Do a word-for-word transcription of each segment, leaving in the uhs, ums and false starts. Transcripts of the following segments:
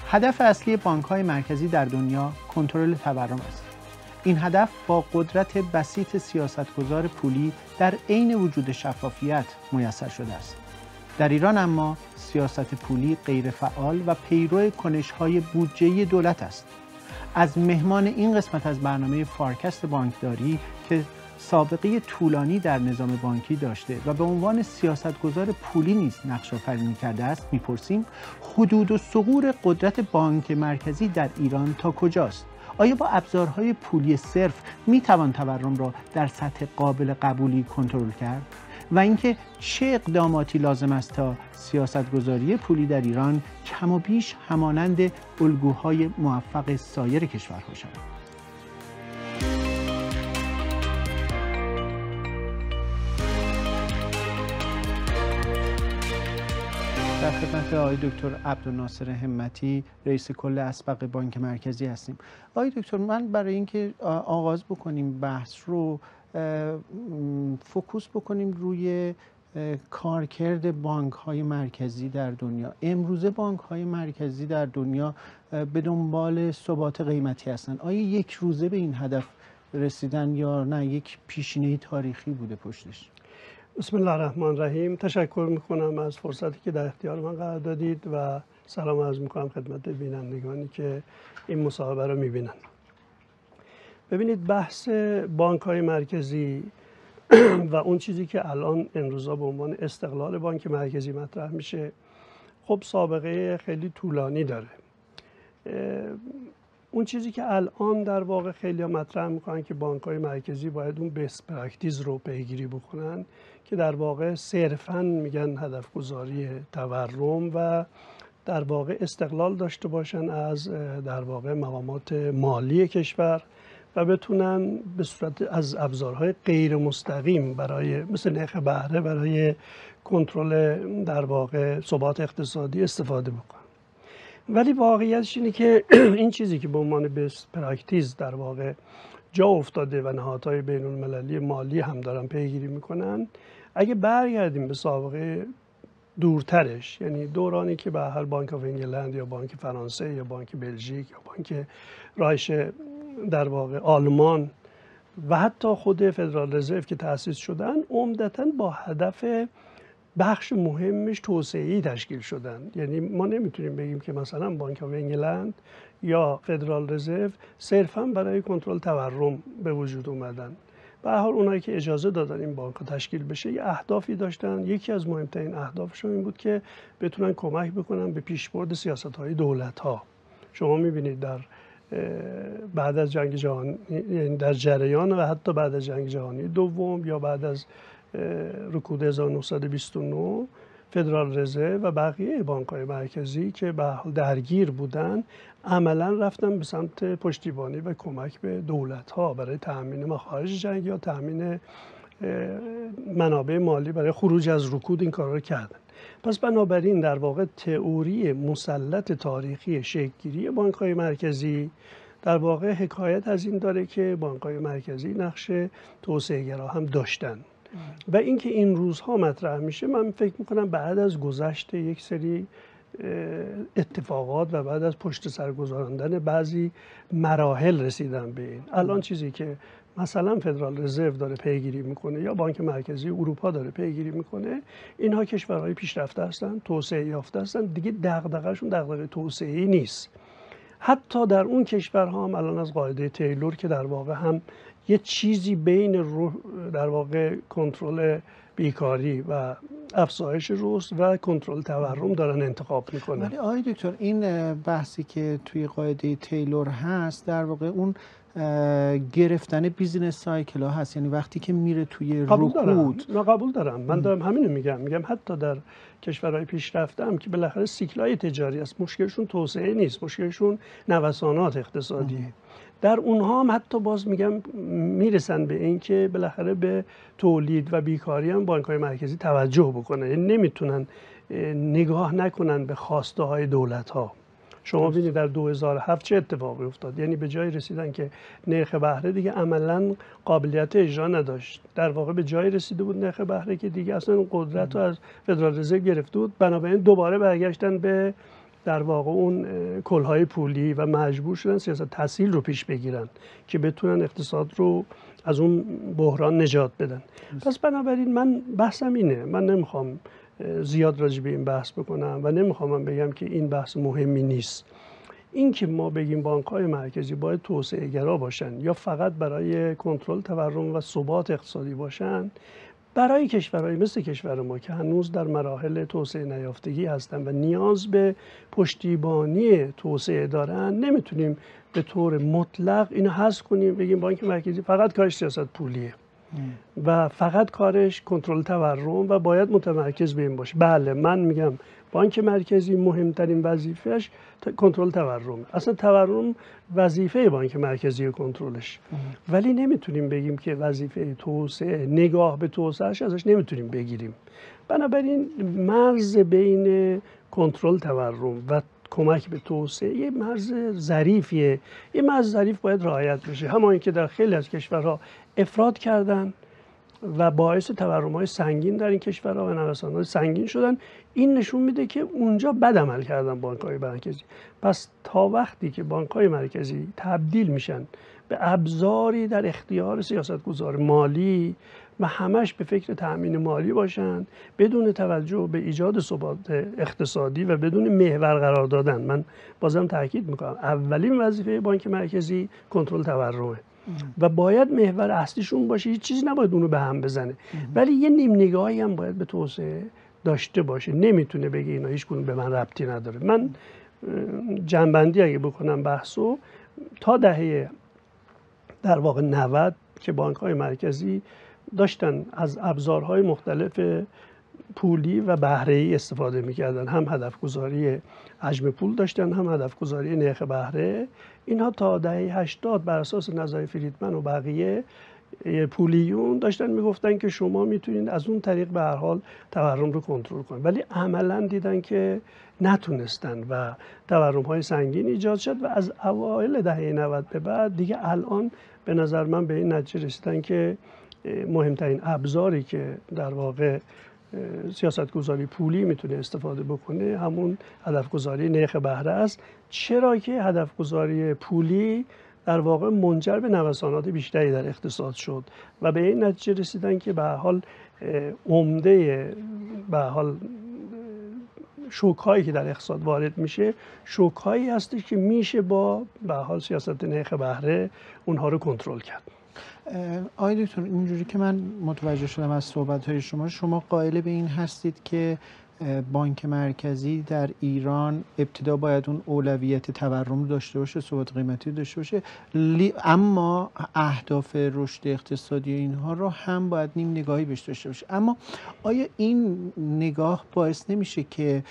هدف اصلی بانک‌های مرکزی در دنیا کنترل تورم است. این هدف با قدرت بسیط سیاستگزار پولی در عین وجود شفافیت میسر شده است. در ایران اما سیاست پولی غیر فعال و پیرو کنش‌های بودجه دولت است. از مهمان این قسمت از برنامه فارکست بانکداری که سابقه طولانی در نظام بانکی داشته و به عنوان سیاستگزار پولی نیز نقش آفرینی کرده است می‌پرسیم حدود و ثغور قدرت بانک مرکزی در ایران تا کجاست؟ آیا با ابزارهای پولی صرف می‌توان تورم را در سطح قابل قبولی کنترل کرد؟ و اینکه چه اقداماتی لازم است تا سیاستگزاری پولی در ایران کم و بیش همانند الگوهای موفق سایر کشورها شود؟ در خدمت آقای دکتر عبدالناصر همتی رئیس کل اسبق بانک مرکزی هستیم. آقای دکتر، من برای اینکه آغاز بکنیم بحث رو فوکوس بکنیم روی کارکرد بانک های مرکزی در دنیا. امروزه بانک های مرکزی در دنیا به دنبال ثبات قیمتی هستند. آیا یک روزه به این هدف رسیدن یا نه یک پیشینه تاریخی بوده پشتش؟ بسم الله الرحمن الرحیم. تشکر میکنم از فرصتی که در اختیار من قرار دادید و سلام عرض میکنم خدمت بینندگانی که این مصاحبه رو میبینن. ببینید، بحث بانک های مرکزی و اون چیزی که الان امروزا به عنوان استقلال بانک مرکزی مطرح میشه، خب سابقه خیلی طولانی داره. اون چیزی که الان در واقع خیلی ها مطرح میکنن که بانک های مرکزی باید اون بیس پرکتیس رو پیگیری بکنن که در واقع صرفاً میگن هدف گذاری تورم و در واقع استقلال داشته باشن از در واقع مقامات مالی کشور و بتونن به صورت از ابزارهای غیر مستقیم برای مثل نرخ بهره برای کنترل در واقع ثبات اقتصادی استفاده بکنن. ولی واقعیتش اینه که این چیزی که به عنوان بیس پرکتیس در واقع جا افتاده و نهادهای بین المللی مالی هم دارن پیگیری میکنن، اگه برگردیم به سابقه دورترش، یعنی دورانی که به هر بانک آف انگلند یا بانک فرانسه یا بانک بلژیک یا بانک رایش در واقع آلمان و حتی خود فدرال رزرو که تأسیس شدن، عمدتاً با هدف بخش مهمش توسعه‌ای تشکیل شدن. یعنی ما نمیتونیم بگیم که مثلا بانک آف انگلند یا فدرال رزرو صرفاً برای کنترل تورم به وجود اومدن. به هر حال اونایی که اجازه دادن این بانک تشکیل بشه یه اهدافی داشتن. یکی از مهمترین اهدافشون این بود که بتونن کمک بکنن به پیشبرد سیاست‌های دولت‌ها. شما می‌بینید در بعد از جنگ جهانی، یعنی در جریان و حتی بعد از جنگ جهانی دوم یا بعد از رکود هزار و نهصد و بیست و نه، فدرال رزرو و بقیه بانک‌های مرکزی که به حال درگیر بودن عملاً رفتن به سمت پشتیبانی و کمک به دولت‌ها برای تأمین مخارج جنگ یا تأمین منابع مالی برای خروج از رکود این کارا رو کردن. پس بنابراین در واقع تئوری مسلط تاریخی شکل‌گیری بانک‌های مرکزی در واقع حکایت از این داره که بانک‌های مرکزی نقش توسعه‌گرا هم داشتن. و اینکه این روزها مطرح میشه، من فکر میکنم بعد از گذشت یک سری اتفاقات و بعد از پشت سر گذراندن بعضی مراحل رسیدن به این. الان چیزی که مثلا فدرال رزرو داره پیگیری میکنه یا بانک مرکزی اروپا داره پیگیری میکنه، اینها کشورهای پیشرفته هستن، توسعه یافته هستن، دیگه دغدغه‌شون دغدغه توسعه‌ای نیست. حتی در اون کشورها هم الان از قاعده تیلور که در واقع هم یه چیزی بین رو در واقع کنترل بیکاری و افزایش رشد و کنترل تورم دارن انتخاب میکنن. ولی آقای دکتر، این بحثی که توی قاعده تیلور هست در واقع اون گرفتن بیزینس سایکل ها هست، یعنی وقتی که میره توی رکود. نه قبول دارم، من دارم همینو میگم. میگم حتی در کشورهای پیشرفته هم که بالاخره سیکل‌های تجاری است، مشکلشون توسعه نیست، مشکلشون نوسانات اقتصادیه. در اونها هم حتی باز میگم میرسن به این که بالاخره به تولید و بیکاری هم بانک‌های مرکزی توجه بکنن، یعنی نمیتونن نگاه نکنن به خواسته های دولت ها. شما ببینید در دو هزار و هفت چه اتفاقی افتاد، یعنی به جای رسیدن که نرخ بهره دیگه عملاً قابلیت اجرا نداشت، در واقع به جای رسیده بود نرخ بهره که دیگه اصلا قدرت رو از فدرال رزرو گرفته بود، بنابراین دوباره برگشتن به در واقع اون کلهای پولی و مجبور شدن سیاست تسهیل رو پیش بگیرن که بتونن اقتصاد رو از اون بحران نجات بدن. پس بنابراین من بحثم اینه، من نمیخوام زیاد راجع به این بحث بکنم و نمیخوام بگم که این بحث مهمی نیست. این که ما بگیم بانک‌های مرکزی باید توسعه گرا باشن یا فقط برای کنترل تورم و ثبات اقتصادی باشن، برای کشورهای مثل کشور ما که هنوز در مراحل توسعه نیافتگی هستن و نیاز به پشتیبانی توسعه دارن، نمیتونیم به طور مطلق اینو حذف کنیم بگیم بانک مرکزی فقط کارش سیاست پولیه و فقط کارش کنترل تورم و باید متمرکز به این باشه. بله من میگم بانک مرکزی مهمترین وظیفهش کنترل تورم، اصلا تورم وظیفه بانک مرکزی کنترلش، ولی نمیتونیم بگیم که وظیفه توسعه، نگاه به توسعهش ازش نمیتونیم بگیریم. بنابراین مرز بین کنترل تورم و کمک به توسعه یه مرز ظریفیه، یه مرز ظریف باید رعایت بشه. همون که در خیلی از کشورها افراط کردن و باعث تورم‌های سنگین در این کشورها و نوسان‌های سنگین شدن، این نشون میده که اونجا بد عمل کردن بانک‌های مرکزی. پس تا وقتی که بانک‌های مرکزی تبدیل میشن به ابزاری در اختیار سیاستگزار مالی و همش به فکر تأمین مالی باشن بدون توجه به ایجاد ثبات اقتصادی و بدون محور قرار دادن، من بازم تاکید میکنم اولین وظیفه بانک مرکزی کنترل تورمه و باید محور اصلیشون باشه، هیچ چیزی نباید اونو به هم بزنه، ولی یه نیم نگاهی هم باید به توسعه داشته باشه. نمیتونه بگه اینا هیچ کدوم به من ربطی نداره. من جنبندی اگه بکنم بحثو، تا دهه در واقع نود که بانک‌های مرکزی داشتن از ابزارهای مختلف پولی و بهره‌ای استفاده می‌کردن، هم هدف گذاری حجم پول داشتن، هم هدف گذاری نرخ بهره. اینها تا دهه هشتاد بر اساس نظریه فریدمن و بقیه پولیون داشتن میگفتن که شما میتونید از اون طریق به هر حال تورم رو کنترل کنید، ولی عملاً دیدن که نتونستن و تورم‌های سنگین ایجاد شد و از اوایل دهه نود به بعد دیگه الان به نظر من به این نتیجه رسیدن که مهمترین ابزاری که در واقع سیاستگزاری پولی میتونه استفاده بکنه همون هدف گذاری نرخ بهره است. چرا که هدف گذاری پولی در واقع منجر به نوسانات بیشتری در اقتصاد شد و به این نتیجه رسیدن که به هر حال عمده به هر حال شوک‌هایی که در اقتصاد وارد میشه شوک‌هایی هستش که میشه با به هر حال سیاست نرخ بهره اونها رو کنترل کرد. آقای دکتر، اینجوری که من متوجه شدم از صحبت‌های شما، شما قائل به این هستید که بانک مرکزی در ایران ابتدا باید اون اولویت تورم رو داشته باشه، ثبات قیمتی داشته باشه، اما اهداف رشد اقتصادی اینها رو هم باید نیم نگاهی بهش داشته باشه. اما آیا این نگاه باعث نمیشه که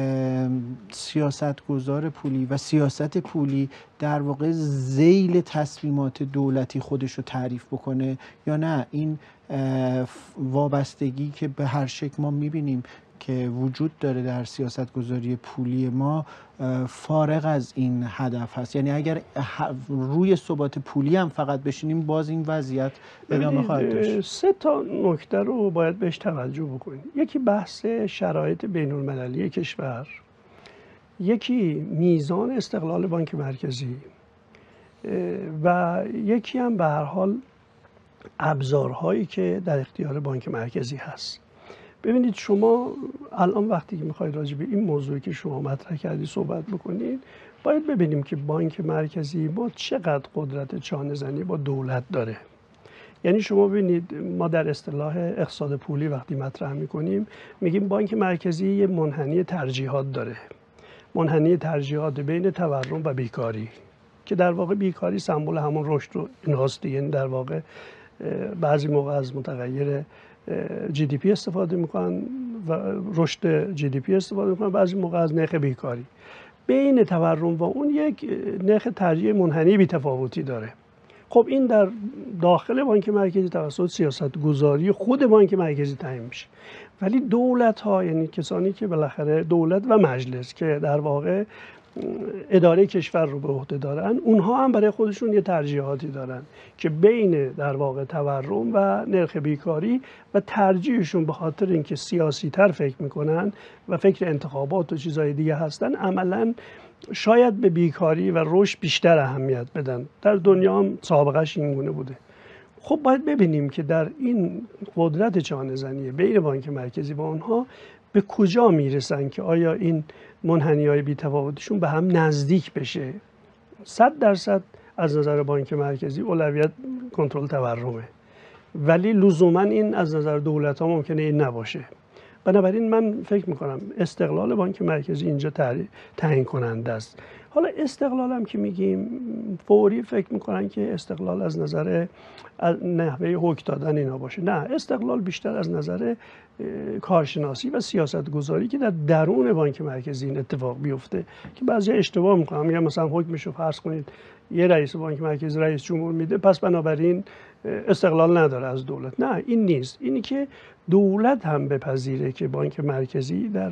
سیاستگزار پولی و سیاست پولی در واقع ذیل تصمیمات دولتی خودش رو تعریف بکنه، یا نه این وابستگی که به هر شکل ما میبینیم که وجود داره در سیاستگذاری پولی ما فارغ از این هدف هست؟ یعنی اگر روی ثبات پولی هم فقط بشینیم باز این وضعیت ادامه خواهد داشت. سه تا نکته رو باید بهش توجه بکنیم. یکی بحث شرایط بین المللی کشور، یکی میزان استقلال بانک مرکزی و یکی هم به هر حال ابزارهایی که در اختیار بانک مرکزی هست. ببینید شما الان وقتی که میخواید راجع به این موضوعی که شما مطرح کردی صحبت بکنید، باید ببینیم که بانک مرکزی ما چقدر قدرت چانه‌زنی با دولت داره. یعنی شما ببینید ما در اصطلاح اقتصاد پولی وقتی مطرح میکنیم میگیم بانک مرکزی یه منحنی ترجیحات داره، منحنی ترجیحات بین تورم و بیکاری، که در واقع بیکاری سمبل همون رشد رو اینهاست. یعنی در واقع بعضی موقع از متغیر جی دی پی استفاده میکنن و رشد جی دی پی استفاده میکنن، بعضی موقع از نرخ بیکاری. بین تورم و اون یک نرخ ترجیح منحنی بی‌تفاوتی داره. خب این در داخل بانک مرکزی توسط سیاست گذاری خود بانک مرکزی تعیین میشه، ولی دولت ها، یعنی کسانی که بالاخره دولت و مجلس که در واقع اداره کشور رو به عهده دارن، اونها هم برای خودشون یه ترجیحاتی دارن که بین در واقع تورم و نرخ بیکاری و ترجیحشون به خاطر اینکه سیاسی تر فکر میکنن و فکر انتخابات و چیزهای دیگه هستن، عملاً شاید به بیکاری و رشد بیشتر اهمیت بدن. در دنیا هم سابقش این گونه بوده. خب باید ببینیم که در این قدرت چانه‌زنی بین بانک مرکزی و آنها به کجا میرسن که آیا این منحنی‌های بی‌تفاوتشون به هم نزدیک بشه. صد درصد از نظر بانک مرکزی اولویت کنترل تورمه، ولی لزوما این از نظر دولت‌ها ممکنه این نباشه. بنابراین من فکر میکنم استقلال بانک مرکزی اینجا تعیین کننده است. حالا استقلال هم که میگیم فوری فکر میکنن که استقلال از نظر نحوه حکم دادن اینا باشه. نه، استقلال بیشتر از نظر کارشناسی و سیاست گذاری که در درون بانک مرکزی این اتفاق بیفته که بعضی اشتباه میکنن، میگن مثلا حکمشو فرض کنید یه رئیس بانک مرکزی رئیس جمهور میده پس بنابراین استقلال نداره از دولت. نه، این نیست. اینی که دولت هم بپذیره که بانک مرکزی در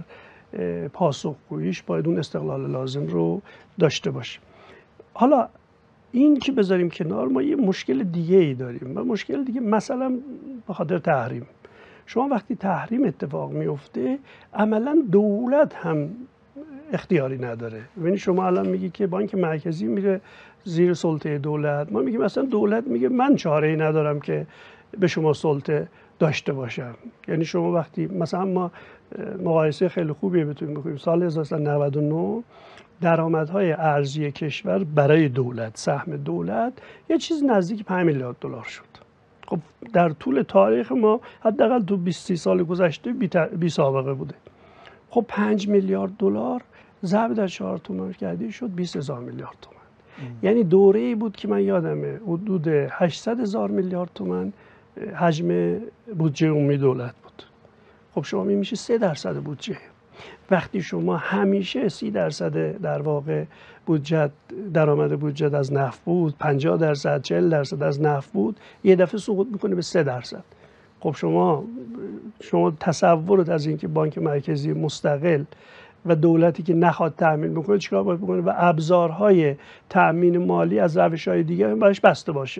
پاسخگوییش باید اون استقلال لازم رو داشته باشه. حالا این که بذاریم کنار، ما یه مشکل دیگه ای داریم و مشکل دیگه مثلا به خاطر تحریم. شما وقتی تحریم اتفاق میفته عملا دولت هم اختیاری نداره. یعنی شما الان میگی که بانک مرکزی میره زیر سلطه دولت، ما میگیم مثلا دولت میگه من چاره‌ای ندارم که به شما سلطه داشته باشم. یعنی شما وقتی مثلا ما مقایسه خیلی خوبی بتونیم بکنیم، سال هزار و سیصد و نود و نه درآمدهای ارزی کشور برای دولت، سهم دولت یه چیز نزدیک پنج میلیارد دلار شد. خب در طول تاریخ ما حداقل تو بیست سال گذشته بی سابقه بوده. خب پنج میلیارد دلار ضرب در چهار تومان کردی شد بیست هزار میلیارد تومان. یعنی دوره‌ای بود که من یادمه حدود هشتصد هزار میلیارد تومان حجم بودجه عمومی دولت بود. خب شما میشه سه درصد بودجه. وقتی شما همیشه سی درصد در واقع بودجه درآمد بودجه از نفت بود، پنجاه درصد چهل درصد از نفت بود، یه دفعه سقوط میکنه به سه درصد. خب شما شما تصورت از اینکه بانک مرکزی مستقل و دولتی که نخواد تأمین بکنه چیکار باید بکنه و ابزارهای تأمین مالی از روش‌های دیگه براش بسته باشه.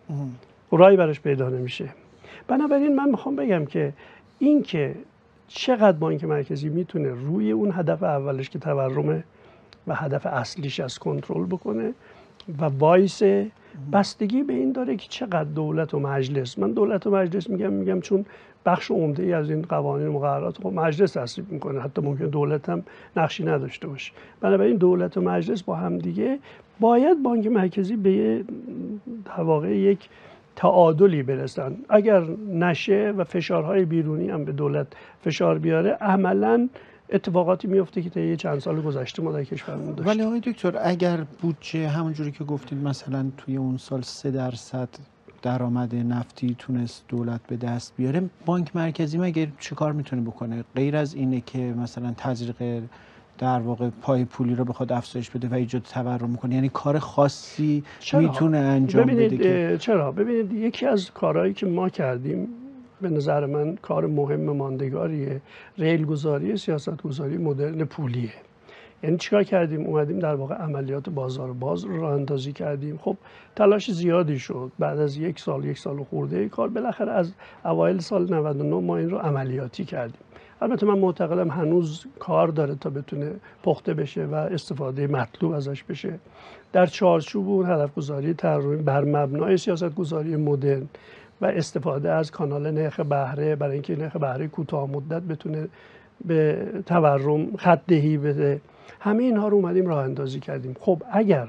راهی براش پیدا نمیشه. بنابراین من میخوام بگم که این که چقدر بانک مرکزی میتونه روی اون هدف اولش که تورم و هدف اصلیش از کنترل بکنه و وایس، بستگی به این داره که چقدر دولت و مجلس، من دولت و مجلس میگم میگم چون بخش عمده ای از این قوانین و مقررات خب مجلس تصویب میکنه، حتی ممکن دولت هم نقشی نداشته باشه. بنابراین دولت و مجلس با هم دیگه باید بانک مرکزی به در واقع یک تعادلی برسن. اگر نشه و فشارهای بیرونی هم به دولت فشار بیاره، عملاً اتفاقاتی میفته که تا یه چند سال گذشته ما در کشورمون داشتیم. ولی آقای دکتر اگر بودجه همونجوری که گفتید مثلا توی اون سال سه درصد درآمد نفتی تونست دولت به دست بیاره، بانک مرکزی مگه چه کار میتونه بکنه غیر از اینه که مثلا تزریق در واقع پای پولی رو بخواد افزایش بده و ایجاد تورم میکنه؟ یعنی کار خاصی میتونه انجام ببینید بده که چرا؟ ببینید یکی از کارهایی که ما کردیم به نظر من کار مهم ماندگاریه، ریلگذاری سیاستگذاری مدرن پولیه. یعنی چیکار کردیم؟ اومدیم در واقع عملیات بازار باز رو راه اندازی کردیم. خب تلاش زیادی شد. بعد از یک سال یک سال خورده کار بالاخره از اوایل سال نود و نه ما این رو عملیاتی کردیم. البته من معتقدم هنوز کار داره تا بتونه پخته بشه و استفاده مطلوب ازش بشه. در چارچوب اون هدفگذاری تورمی بر مبنای سیاستگذاری مدرن و استفاده از کانال نرخ بهره برای اینکه نرخ بهره کوتاه مدت بتونه به تورم خط دهی بده، همه اینها رو اومدیم راه اندازی کردیم. خب اگر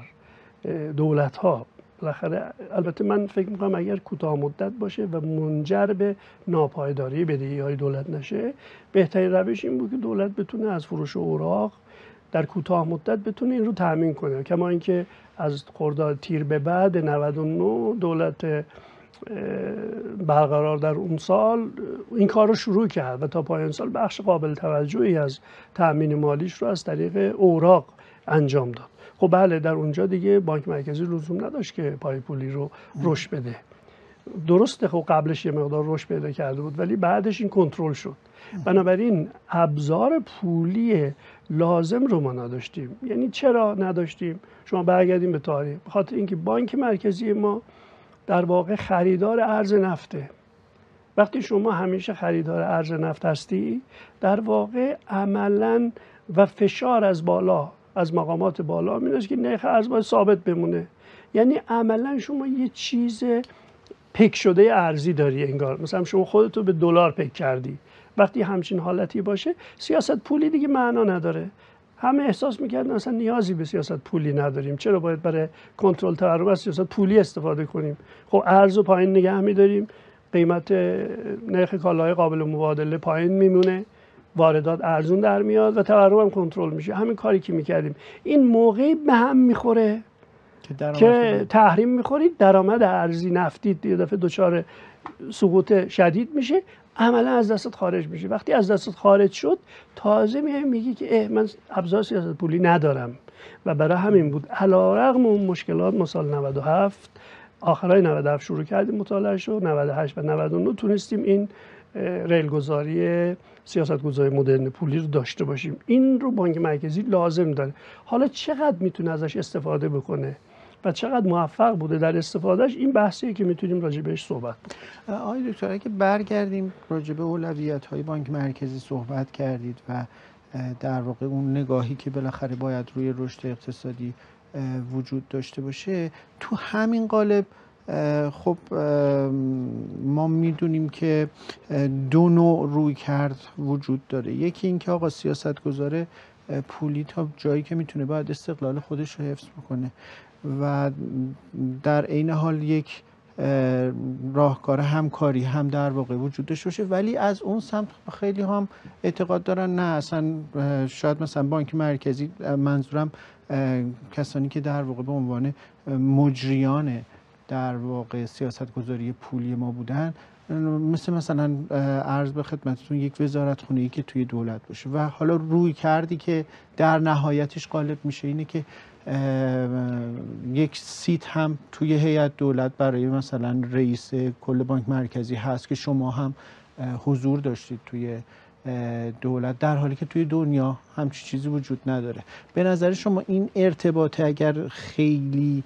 دولت ها بالاخره، البته من فکر میکنم اگر کوتاه مدت باشه و منجر به ناپایداری بدهی های دولت نشه، بهترین روش این بود که دولت بتونه از فروش اوراق در کوتاه مدت بتونه این رو تامین کنه. کما اینکه از خرداد تیر به بعد نود و نه دولت برقرار در اون سال این کار رو شروع کرد و تا پایان سال بخش قابل توجهی از تأمین مالیش رو از طریق اوراق انجام داد. خب بله، در اونجا دیگه بانک مرکزی لزوم نداشت که پای پولی رو رشد بده. درسته خب قبلش یه مقدار رشد پیدا کرده بود ولی بعدش این کنترل شد. بنابراین ابزار پولی لازم رو ما نداشتیم. یعنی چرا نداشتیم؟ شما برگردیم به تاریخ. به خاطر اینکه بانک مرکزی ما در واقع خریدار ارز نفته. وقتی شما همیشه خریدار ارز نفت هستی در واقع عملاً و فشار از بالا از مقامات بالا میاد که نرخ ارز باید ثابت بمونه. یعنی عملاً شما یه چیز پک شده ارزی داری انگار. مثلا شما خودتو به دلار پک کردی. وقتی همچین حالتی باشه سیاست پولی دیگه معنا نداره. همه احساس میکردن اصلا نیازی به سیاست پولی نداریم. چرا باید برای کنترل تورم از سیاست پولی استفاده کنیم؟ خب ارز رو پایین نگه میداریم، قیمت نرخ کالاهای قابل مبادله پایین میمونه، واردات ارزون در میاد و تورم هم کنترل میشه. همین کاری که میکردیم. این موقعی به هم میخوره که, که تحریم میخورید، درآمد ارزی نفتی یه دفعه دچار سقوط شدید میشه، عملا از دستت خارج میشه. وقتی از دستت خارج شد تازه میای میگی که اه من ابزار سیاست پولی ندارم. و برای همین بود علیرغم اون مشکلات ما سال نود و هفت آخرای نود و هفت شروع کردیم مطالعه شد، نود و هشت و نود و نه تونستیم این ریلگذاری سیاستگذاری مدرن پولی رو داشته باشیم. این رو بانک مرکزی لازم داره. حالا چقدر میتونه ازش استفاده بکنه و چقدر موفق بوده در استفادهش، این بحثیه که میتونیم راجع بهش صحبت کنیم. آقای دکتر اگه برگردیم راجع به اولویت‌های بانک مرکزی صحبت کردید و در واقع اون نگاهی که بالاخره باید روی رشد اقتصادی وجود داشته باشه، تو همین قالب خب ما میدونیم که دو نوع روی کرد وجود داره. یکی این که آقا سیاستگزار پولی تا جایی که میتونه باید استقلال خودش رو حفظ بکنه و در عین حال یک راهکار همکاری هم در واقع وجود داشته باشه، ولی از اون سمت خیلی هم اعتقاد دارن نه اصلا شاید مثلا بانک مرکزی، منظورم کسانی که در واقع به عنوان مجریان در واقع سیاستگذاری پولی ما بودن، مثل مثلا عرض به خدمتتون یک وزارتخونه‌ای که توی دولت باشه و حالا روی کردی که در نهایتش غالب میشه اینه که یک سیت هم توی هیئت دولت برای مثلا رئیس کل بانک مرکزی هست که شما هم حضور داشتید توی دولت، در حالی که توی دنیا همچین چیزی وجود نداره. به نظر شما این ارتباط اگر خیلی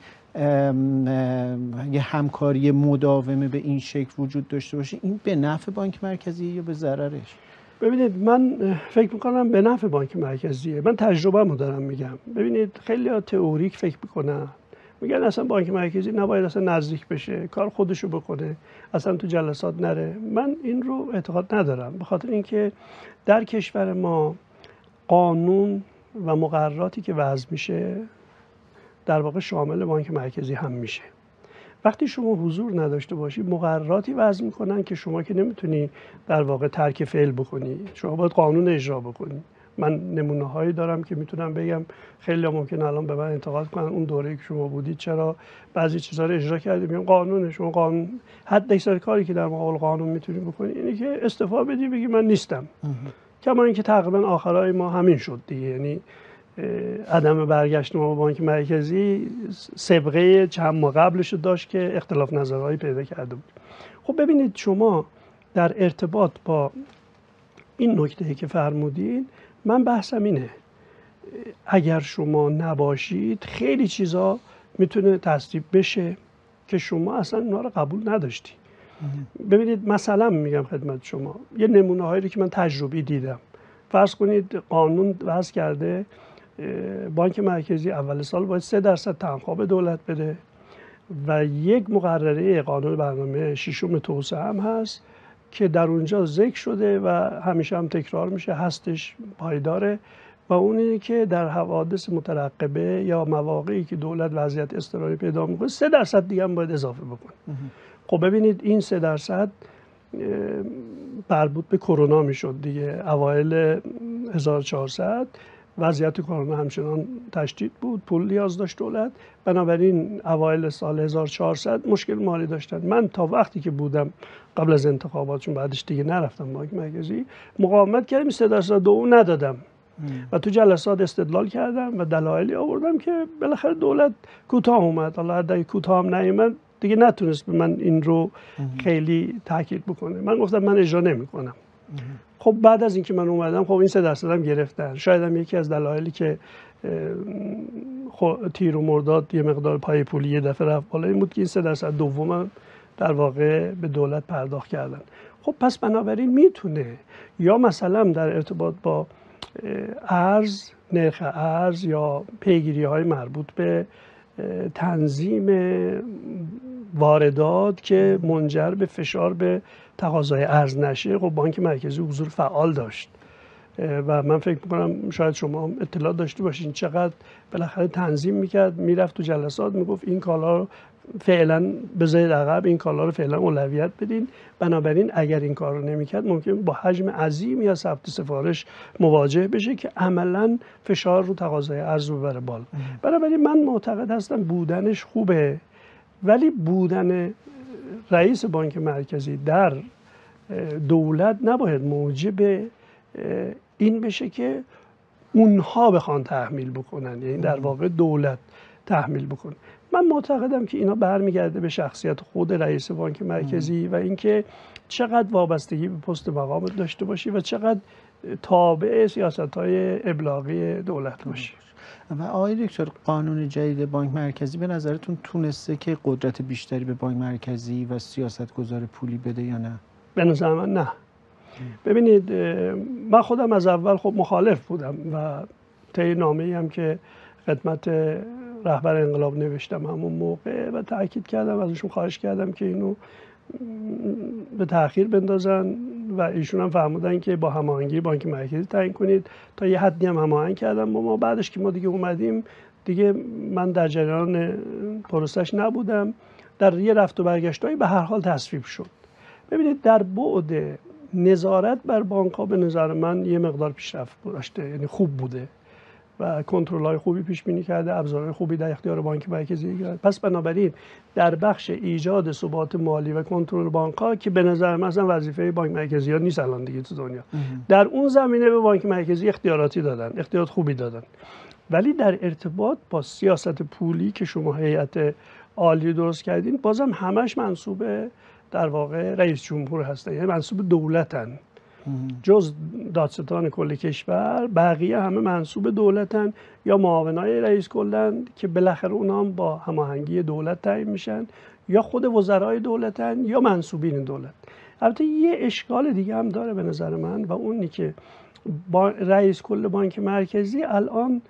یه همکاری مداومه به این شکل وجود داشته باشه، این به نفع بانک مرکزی یا به ضررش؟ ببینید من فکر میکنم به نفع بانک مرکزیه. من تجربه‌مو دارم میگم. ببینید خیلی ها تئوریک فکر میکنن، میگن اصلا بانک مرکزی نباید اصلا نزدیک بشه، کار خودشو بکنه، اصلا تو جلسات نره. من این رو اعتقاد ندارم، به خاطر اینکه در کشور ما قانون و مقرراتی که وضع میشه در واقع شامل بانک مرکزی هم میشه. وقتی شما حضور نداشته باشی مقرراتی وضع میکنن که شما که نمیتونی در واقع ترک فعل بکنی، شما باید قانون اجرا بکنی. من نمونه هایی دارم که میتونم بگم، خیلی ممکن الان به من انتقاد کنن اون دوره‌ای که شما بودید چرا بعضی چیزا رو اجرا کردید. میگم قانون، شما قانون حد اکثر کاری که در مقابل قانون میتونی بکنی اینه که استعفا بدی بگی من نیستم. کما اینکه تقریبا آخرای ما همین شد دیگه، یعنی عدم برگشت ما با بانک مرکزی سابقه چند ماه قبلش داشت که اختلاف نظرهایی پیدا کرده بود. خب ببینید شما در ارتباط با این نکته که فرمودین، من بحثم اینه اگر شما نباشید خیلی چیزا میتونه تصدیق بشه که شما اصلا اونا رو قبول نداشتی. ببینید مثلا میگم خدمت شما یه نمونه هایی رو که من تجربی دیدم. فرض کنید قانون وضع کرده بانک مرکزی اول سال باید سه درصد تنخواه به دولت بده و یک مقرره قانون برنامه ششم توسعه هم هست که در اونجا ذکر شده و همیشه هم تکرار میشه، هستش، پایداره، و اون اینه که در حوادث مترقبه یا مواقعی که دولت وضعیت اضطراری پیدا میکنه سه درصد دیگه هم باید اضافه بکنه. خب ببینید این سه درصد مربوط به کرونا میشد دیگه. اوایل هزار و چهارصد وضعیت کرونا همچنان تشدید بود، پول نیاز داشت دولت، بنابراین اوایل سال هزار و چهارصد مشکل مالی داشتن. من تا وقتی که بودم قبل از انتخابات، چون بعدش دیگه نرفتم بانک مرکزی، مقاومت کردم، سه درصد دوم ندادم و تو جلسات استدلال کردم و دلایلی آوردم که بالاخره دولت کوتاه اومد. حالا اگه کوتاه هم نیومد دیگه نتونست به من این رو خیلی تاکید بکنه. من گفتم من اجرا نمی‌کنم. خب بعد از اینکه من اومدم خب این سه درصد هم گرفتن. شاید هم یکی از دلایلی که تیر و مرداد یه مقدار پای پولی یه دفعه رفت بالا این بود که این سه درصد دوم در واقع به دولت پرداخت کردن. خب پس بنابراین میتونه یا مثلا در ارتباط با ارز، نرخ ارز یا پیگیری های مربوط به تنظیم واردات که منجر به فشار به تقاضای ارز نشه، خب بانک مرکزی حضور فعال داشت و من فکر میکنم شاید شما اطلاع داشته باشین چقدر بالاخره تنظیم میکرد، میرفت تو جلسات میگفت این کالا رو فعلا بذارید عقب، این کالا رو فعلا اولویت بدین. بنابراین اگر این کار رو نمیکرد ممکن با حجم عظیمی از ثبت سفارش مواجه بشه که عملا فشار رو تقاضای ارز ببره بالا. بنابراین من معتقد هستم بودنش خوبه، ولی بودن رئیس بانک مرکزی در دولت نباید موجب این بشه که اونها بخوان تحمیل بکنن، یعنی در واقع دولت تحمیل بکنه. من معتقدم که اینا برمیگرده به شخصیت خود رئیس بانک مرکزی و اینکه چقدر وابستگی به پست مقام داشته باشی و چقدر تابع سیاست‌های ابلاغی دولت باشی. و آقای دکتر، قانون جدید بانک مرکزی به نظرتون تونسته که قدرت بیشتری به بانک مرکزی و سیاستگزار پولی بده یا نه؟ به نظر من نه. ببینید من خودم از اول خب مخالف بودم و طی نامه‌ای هم که خدمت رهبر انقلاب نوشتم همون موقع و تاکید کردم، ازشون خواهش کردم که اینو به تأخیر بندازن و ایشون هم فرمودن که با هماهنگی بانک مرکزی تعیین کنید. تا یه حدی هم هماهنگ کردم با ما. بعدش که ما دیگه اومدیم دیگه من در جریان پروسش نبودم. در یه رفت و برگشتایی به هر حال تصویب شد. ببینید در بعد نظارت بر بانک‌ها به نظر من یه مقدار پیشرفت داشته، یعنی خوب بوده و کنترل‌های خوبی پیش بینی کرده، ابزارهای خوبی در اختیار بانک مرکزی کرده. پس بنابراین در بخش ایجاد ثبات مالی و کنترل بانک‌ها که به نظر من اصلا وظیفه بانک مرکزی ها نیست الان دیگه تو دنیا، در اون زمینه به بانک مرکزی اختیاراتی دادن، اختیارات خوبی دادن. ولی در ارتباط با سیاست پولی که شما هیئت عالی درست کردین، بازم همش منصوب در واقع رئیس جمهور هستن، یعنی منصوب دولتن. جز دادستان کل کشور بقیه همه منصوب دولتن یا معاونای رئیس کلن که بالاخره اونا هم با هماهنگی دولت تعیین میشن، یا خود وزرای دولتن یا منصوبین دولت. البته یه اشکال دیگه هم داره به نظر من و اونی که با رئیس کل بانک مرکزی الان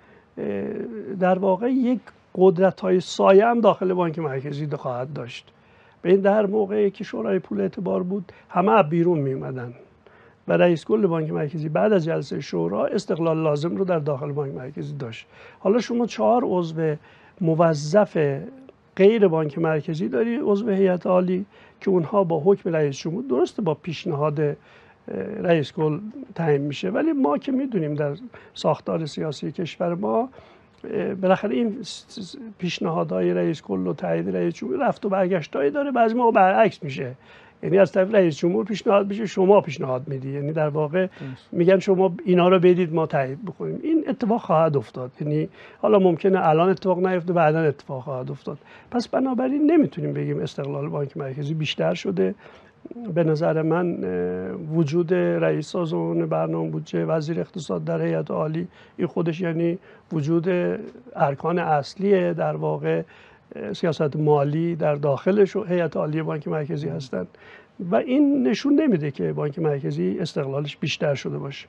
در واقع یک قدرت‌های سایه هم داخل بانک مرکزی خواهد داشت. به این در موقعی که شورای پول اعتبار بود همه بیرون می اومدن و رئیس کل بانک مرکزی بعد از جلسه شورا استقلال لازم رو در داخل بانک مرکزی داشت. حالا شما چهار عضو موظف غیر بانک مرکزی داری، عضو هیئت عالی که اونها با حکم رئیس جمهور، درسته با پیشنهاد رئیس کل تعیین میشه، ولی ما که میدونیم در ساختار سیاسی کشور ما بالاخره این پیشنهادهای رئیس کل و تایید رئیس جمهور رفت و برگشتایی داره. بعضی ما برعکس میشه، یعنی از طرف رئیس جمهور پیشنهاد میشه شما پیشنهاد میدی، یعنی در واقع میگن شما اینا رو بدید ما تایید بکنیم. این اتفاق خواهد افتاد، یعنی حالا ممکنه الان اتفاق نیفته بعدا اتفاق خواهد افتاد. پس بنابراین نمیتونیم بگیم استقلال بانک مرکزی بیشتر شده. به نظر من وجود رئیس سازمان برنامه بودجه، وزیر اقتصاد در هیئت عالی، این خودش یعنی وجود ارکان اصلی در واقع سیاست مالی در داخل هیئت عالی بانک مرکزی هستند و این نشون نمیده که بانک مرکزی استقلالش بیشتر شده باشه.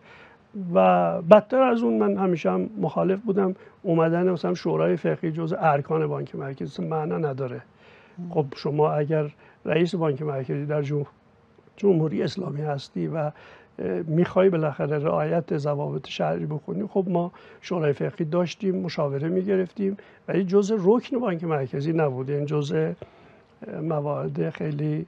و بدتر از اون من همیشه هم مخالف بودم اومدن مثلا شورای فقهی جزء ارکان بانک مرکزی، معنا نداره. خب شما اگر رئیس بانک مرکزی در جمهوری اسلامی هستی و میخوای بالاخره رعایت ضوابط شرعی بکنی، خب ما شورای فقهی داشتیم، مشاوره میگرفتیم، ولی جزء رکن بانک مرکزی نبود. این جزء موارد خیلی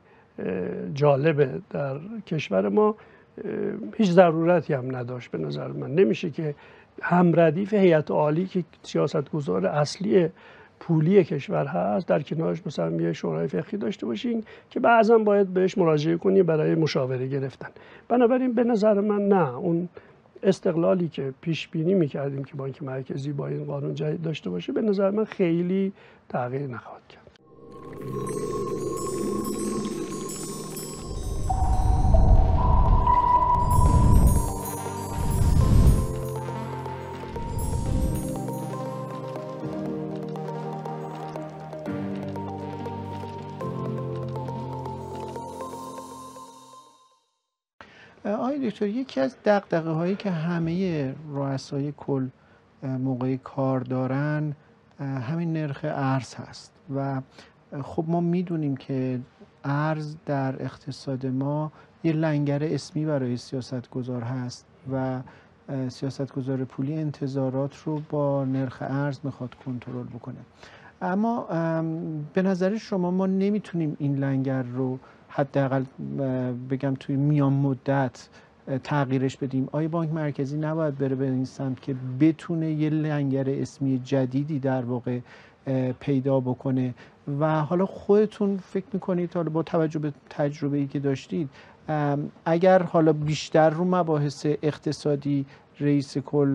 جالبه در کشور ما، هیچ ضرورتی هم نداشت. به نظر من نمیشه که هم ردیف هیئت عالی که سیاستگزار اصلی پولی کشور هست در کنارش مثلا یه شورای فقهی داشته باشین که بعضا باید بهش مراجعه کنی برای مشاوره گرفتن. بنابراین به نظر من نه، اون استقلالی که پیش بینی میکردیم که بانک مرکزی با این قانون جدید داشته باشه به نظر من خیلی تغییر نخواهد کرد. آقای دکتر، یکی از دغدغه هایی که همه رؤسای کل موقع کار دارن همین نرخ ارز هست و خب ما میدونیم که ارز در اقتصاد ما یه لنگر اسمی برای سیاستگزار هست و سیاستگزار پولی انتظارات رو با نرخ ارز میخواد کنترل بکنه. اما به نظر شما ما نمیتونیم این لنگر رو حداقل بگم توی میان مدت تغییرش بدیم؟ آیا بانک مرکزی نباید بره به این سمت که بتونه یه لنگر اسمی جدیدی در واقع پیدا بکنه؟ و حالا خودتون فکر میکنید حالا با توجه به تجربه‌ای که داشتید اگر حالا بیشتر رو مباحث اقتصادی رئیس کل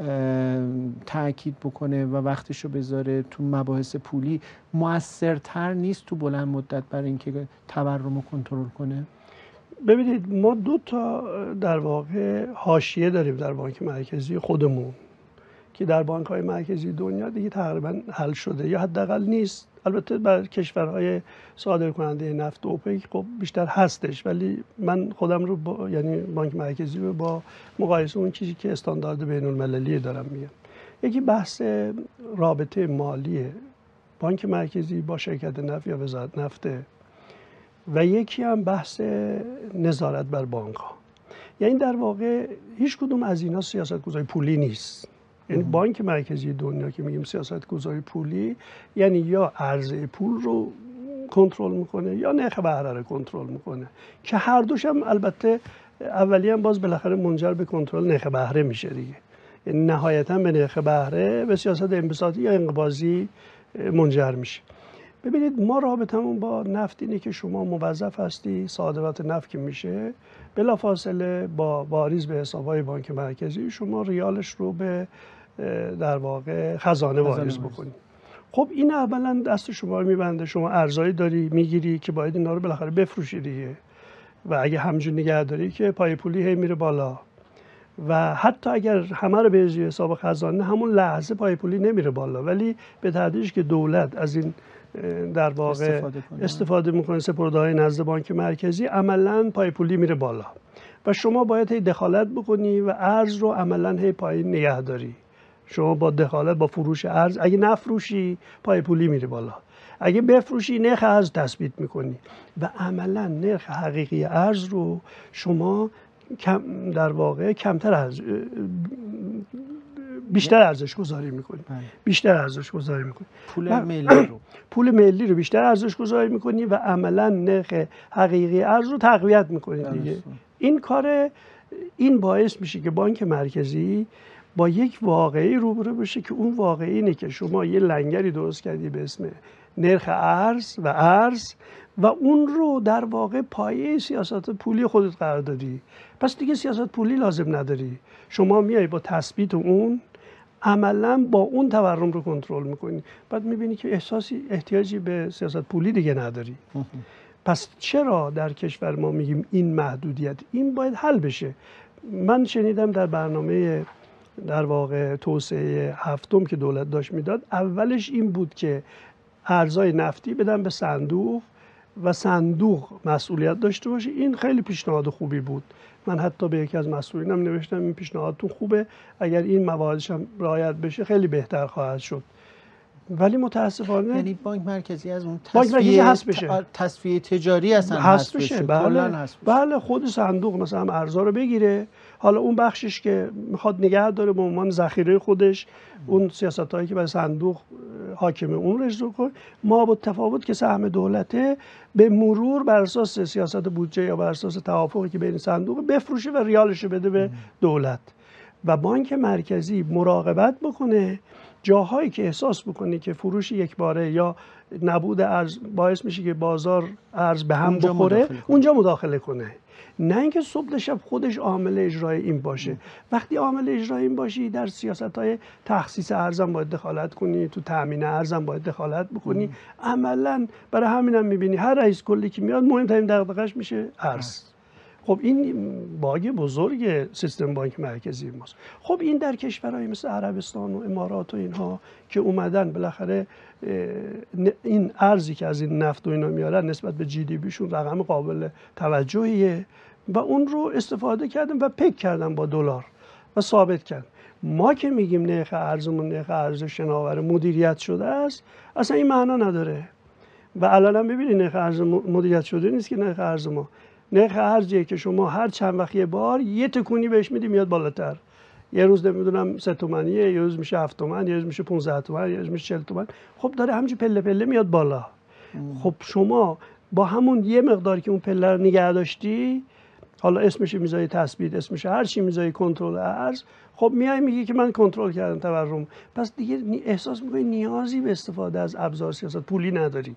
تأکید بکنه و وقتشو بذاره تو مباحث پولی، مؤثرتر نیست تو بلند مدت برای اینکه تورم رو کنترل کنه؟ ببینید ما دو تا در واقع حاشیه داریم در بانک مرکزی خودمون که در بانک‌های مرکزی دنیا دیگه تقریبا حل شده یا حداقل نیست. البته بر کشورهای صادرکننده نفت اوپک خب بیشتر هستش، ولی من خودم رو با یعنی بانک مرکزی رو با مقایسه اون چیزی که استاندارد بین المللی دارم میگم. یکی بحث رابطه مالی بانک مرکزی با شرکت نفت یا وزارت نفته و یکی هم بحث نظارت بر بانک ها. یعنی در واقع هیچ کدوم از اینا سیاست‌گذاری پولی نیست. یعنی بانک مرکزی دنیا که میگیم سیاست‌گذاری پولی یعنی یا عرضه پول رو کنترل میکنه یا نرخ بهره رو کنترل میکنه که هر دوش هم البته اولیه هم باز بالاخره منجر به کنترل نرخ بهره میشه دیگه. یعنی نهایتاً به نرخ بهره به سیاست انبساطی یا انقباضی منجر میشه. ببینید ما رابطمون با نفت اینه که شما موظف هستی صادرات نفت که میشه بلافاصله با واریز به حسابهای بانک مرکزی شما ریالش رو به در واقع خزانه واریز بکنید. خب این اولا دست شما رو میبنده، شما ارزایی داری میگیری که باید اینا رو بالاخره بفروشی دیگه و اگه همجور نگه داری که پای پولی هی میره بالا و حتی اگر همه رو به حساب خزانه همون لحظه پای پولی نمیره بالا، ولی به تدریج که دولت از این در واقع استفاده, استفاده میکنه سپرده‌های نزد بانک مرکزی عملاً پای پولی میره بالا و شما باید هی دخالت بکنی و ارز رو عملاً هی پایین نگه داری. شما با دخالت با فروش ارز اگه نفروشی پای پولی میره بالا، اگه بفروشی نرخ ارز تثبیت میکنی و عملاً نرخ حقیقی ارز رو شما کم در واقع کمتر از بیشتر ارزش گذاری میکنی. بیشتر ارزش گذاری میکنی پول ملی رو پول ملی رو بیشتر ارزش گذاری میکنی و عملا نرخ حقیقی ارز رو تقویت میکنی دیگه. این کار این باعث میشه که بانک مرکزی با یک واقعی روبرو بشه که اون واقعی اینه که شما یه لنگری درست کردی به اسم نرخ ارز و ارز و اون رو در واقع پایه سیاست پولی خودت قرار دادی. پس دیگه سیاست پولی لازم نداری، شما میای با تثبیت اون عملاً با اون تورم رو کنترل میکنی. بعد میبینی که احساسی احتیاجی به سیاست پولی دیگه نداری. پس چرا در کشور ما میگیم این محدودیت این باید حل بشه؟ من شنیدم در برنامه در واقع توسعه هفتم که دولت داشت میداد اولش این بود که ارزهای نفتی بدن به صندوق و صندوق مسئولیت داشته باشه. این خیلی پیشنهاد خوبی بود. من حتی به یکی از مسئولینم نوشتم این پیشنهادتون خوبه، اگر این مواردش هم رعایت بشه خیلی بهتر خواهد شد. ولی متاسفانه یعنی بانک مرکزی از اون تصفیه هست بشه، تصفیه تجاری اصلا هست بشه. بله. هست بشه. بله خود صندوق مثلا ارزا رو بگیره، حالا اون بخشش که میخواد نگه داره به عنوان ذخیره خودش اون سیاستایی که برای صندوق حاکمه اون رو اجرا کنه. ما با تفاوت که سهم دولته به مرور بر اساس سیاست بودجه یا بر اساس توافقی که بین صندوق بفروشه و ریالش بده به دولت و بانک مرکزی مراقبت بکنه جاهایی که احساس بکنی که فروش یک باره یا نبود ارز باعث میشه که بازار ارز به هم بخوره، اونجا مداخله کنه. نه اینکه صبح تا شب خودش عامل اجرای این باشه. وقتی عامل اجرای این باشی در سیاست‌های تخصیص ارزم باید دخالت کنی، تو تامین ارزم باید دخالت بکنی. عملاً برای همینم می‌بینی هر رئیس کلی که میاد مهمترین دغدغه‌اش میشه ارز. خب این باگ بزرگ سیستم بانک مرکزی ماست. خب این در کشورهای مثل عربستان و امارات و اینها که اومدن بالاخره این ارزی که از این نفت و اینا میارن نسبت به جی دی بیشون رقم قابل توجهیه و اون رو استفاده کردن و پک کردن با دلار و ثابت کردن. ما که میگیم نرخ ارزمون نرخ ارز شناور مدیریت شده است، اصلا این معنا نداره. و الان هم ببینید نرخ ارز مدیریت شده نیست که نرخ ارز ما. نرخ ارزیه که شما هر چند وقت یه بار یه تکونی بهش میدی میاد بالاتر. یه روز نمیدونم سه تومنیه، یه روز میشه هفت تومن، یه روز میشه پانزده تومن، یه روز میشه چهل تومن. خب داره همینجوری پله پله میاد بالا. ام. خب شما با همون یه مقداری که اون پله رو نگه داشتی، حالا اسمش میذاری تثبیت، اسمش هر چی میذاری کنترل ارز، خب میای میگی که من کنترل کردم تورم. پس دیگه احساس میکنی نیازی به استفاده از ابزار سیاست پولی نداری.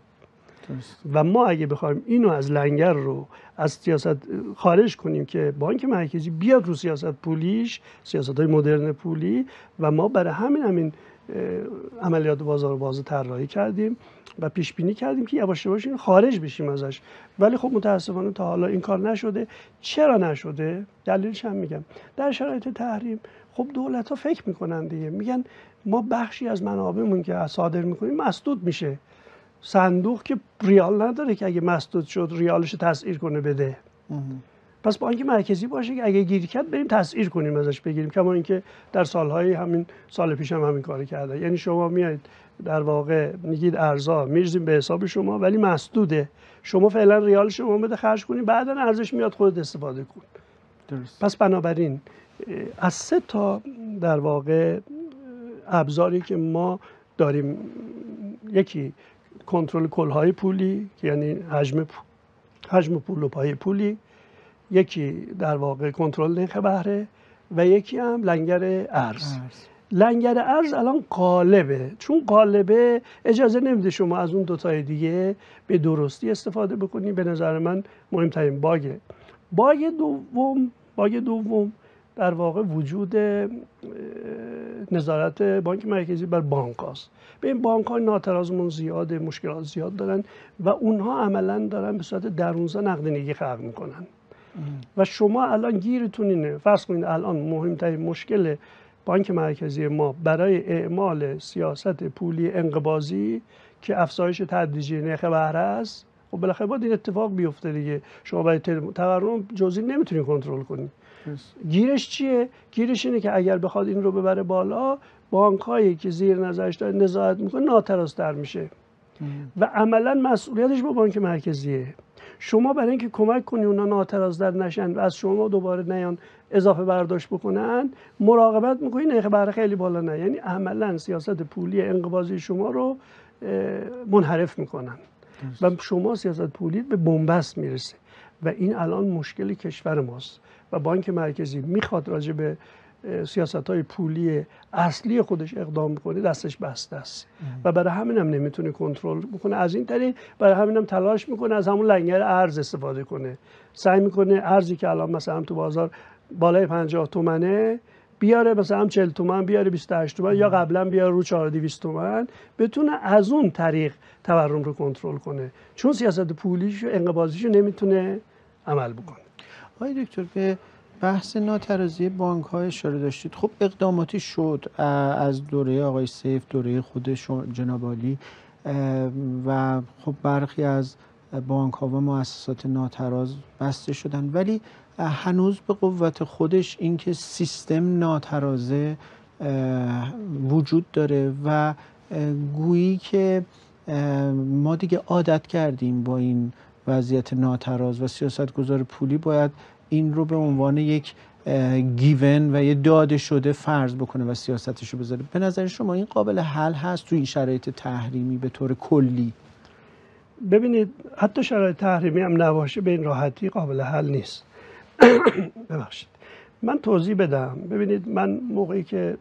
و ما اگه بخوایم اینو از لنگر رو از سیاست خارج کنیم که بانک مرکزی بیاد رو سیاست پولیش، سیاست‌های مدرن پولی، و ما برای همین همین عملیات بازار باز طراحی کردیم و پیش بینی کردیم که یواش یواش این خارج بشیم ازش. ولی خب متاسفانه تا حالا این کار نشده. چرا نشده؟ دلیلش هم میگم. در شرایط تحریم خب دولت‌ها فکر میکنن دیگه، میگن ما بخشی از منابعمون که صادر میکنیم مسدود میشه. صندوق که ریال نداره که اگه مسدود شد ریالش تسعیر کنه بده. پس بانک مرکزی باشه که اگه گیر کرد بریم تسعیر کنیم ازش بگیریم، کما اینکه در سالهای همین سال پیش هم همین کارو کرده. یعنی شما میایید در واقع میگید ارزا میرزیم به حساب شما ولی مسدوده، شما فعلا ریال شما بده خرج کنید، بعدا ارزش میاد خودت استفاده کن. درست. پس بنابراین از سه تا در واقع ابزاری که ما داریم، یکی کنترل کلهای پولی که یعنی حجم حجم پول و پای پولی، یکی در واقع کنترل نرخ بهره و یکی هم لنگر ارز. ارز. لنگر ارز الان قالبه، چون قالبه اجازه نمیده شما از اون دوتای دیگه به درستی استفاده بکنی. به نظر من مهمترین باگه. باگ دوم باگ دوم در واقع وجود نظارت بانک مرکزی بر بانک هاست. به این بانک ها ناترازمون زیاده، مشکلات زیاد دارن و اونها عملا دارن به صورت درونزا نقدینگی خلق میکنن. و شما الان گیرتون اینه، فرض کنید الان مهمترین مشکل بانک مرکزی ما برای اعمال سیاست پولی انقباضی که افزایش تدریجی نرخ بهره است، خب بالاخره باید این اتفاق بیفته دیگه. شما برای تورم جزئی نمیتونید کنترل کنید. گیرش چیه؟ گیرش اینه که اگر بخواد این رو ببره بالا، بانک هایی که زیر نظرش داره نظارت میکنه ناترازتر میشه و عملا مسئولیتش با بانک مرکزیه. شما برای اینکه کمک کنی اونا ناترازتر نشن و از شما دوباره نیان اضافه برداشت بکنن، مراقبت میکنی نرخ بهره خیلی بالا نه. یعنی عملا سیاست پولی انقباضی شما رو منحرف میکنن و شما سیاست پولی به بنبست میرسه و این الان مشکل کشور ماست و بانک مرکزی میخواد راجع به سیاست‌های پولی اصلی خودش اقدام بکنه، دستش بسته است و برای همین هم نمیتونه کنترل بکنه. از این طریق برای همین هم تلاش میکنه از همون لنگر ارز استفاده کنه. سعی میکنه ارزی که الان مثلا تو بازار بالای پنجاه تومنه بیاره مثلا چهل تومن، بیاره بیست و هشت تومن، یا قبلا بیاره رو چهارصد و دویست تومن، بتونه از اون طریق تورم رو کنترل کنه، چون سیاست پولیش و انقباضیشو نمیتونه عمل بکنه. آقای دکتر، به بحث ناترازی بانک ها اشاره داشتید. خب اقداماتی شد از دوره آقای سیف، دوره خود جناب عالی و خب برخی از بانک ها و مؤسسات ناتراز بسته شدن، ولی هنوز به قوت خودش اینکه سیستم ناترازه وجود داره و گویی که ما دیگه عادت کردیم با این وضعیت ناتراز و سیاستگزار پولی باید این رو به عنوان یک گیون و یه داده شده فرض بکنه و سیاستش رو بذاره. به نظر شما این قابل حل هست تو این شرایط تحریمی به طور کلی؟ ببینید حتی شرایط تحریمی هم نباشه به این راحتی قابل حل نیست. ببخشید من توضیح بدم. ببینید من موقعی که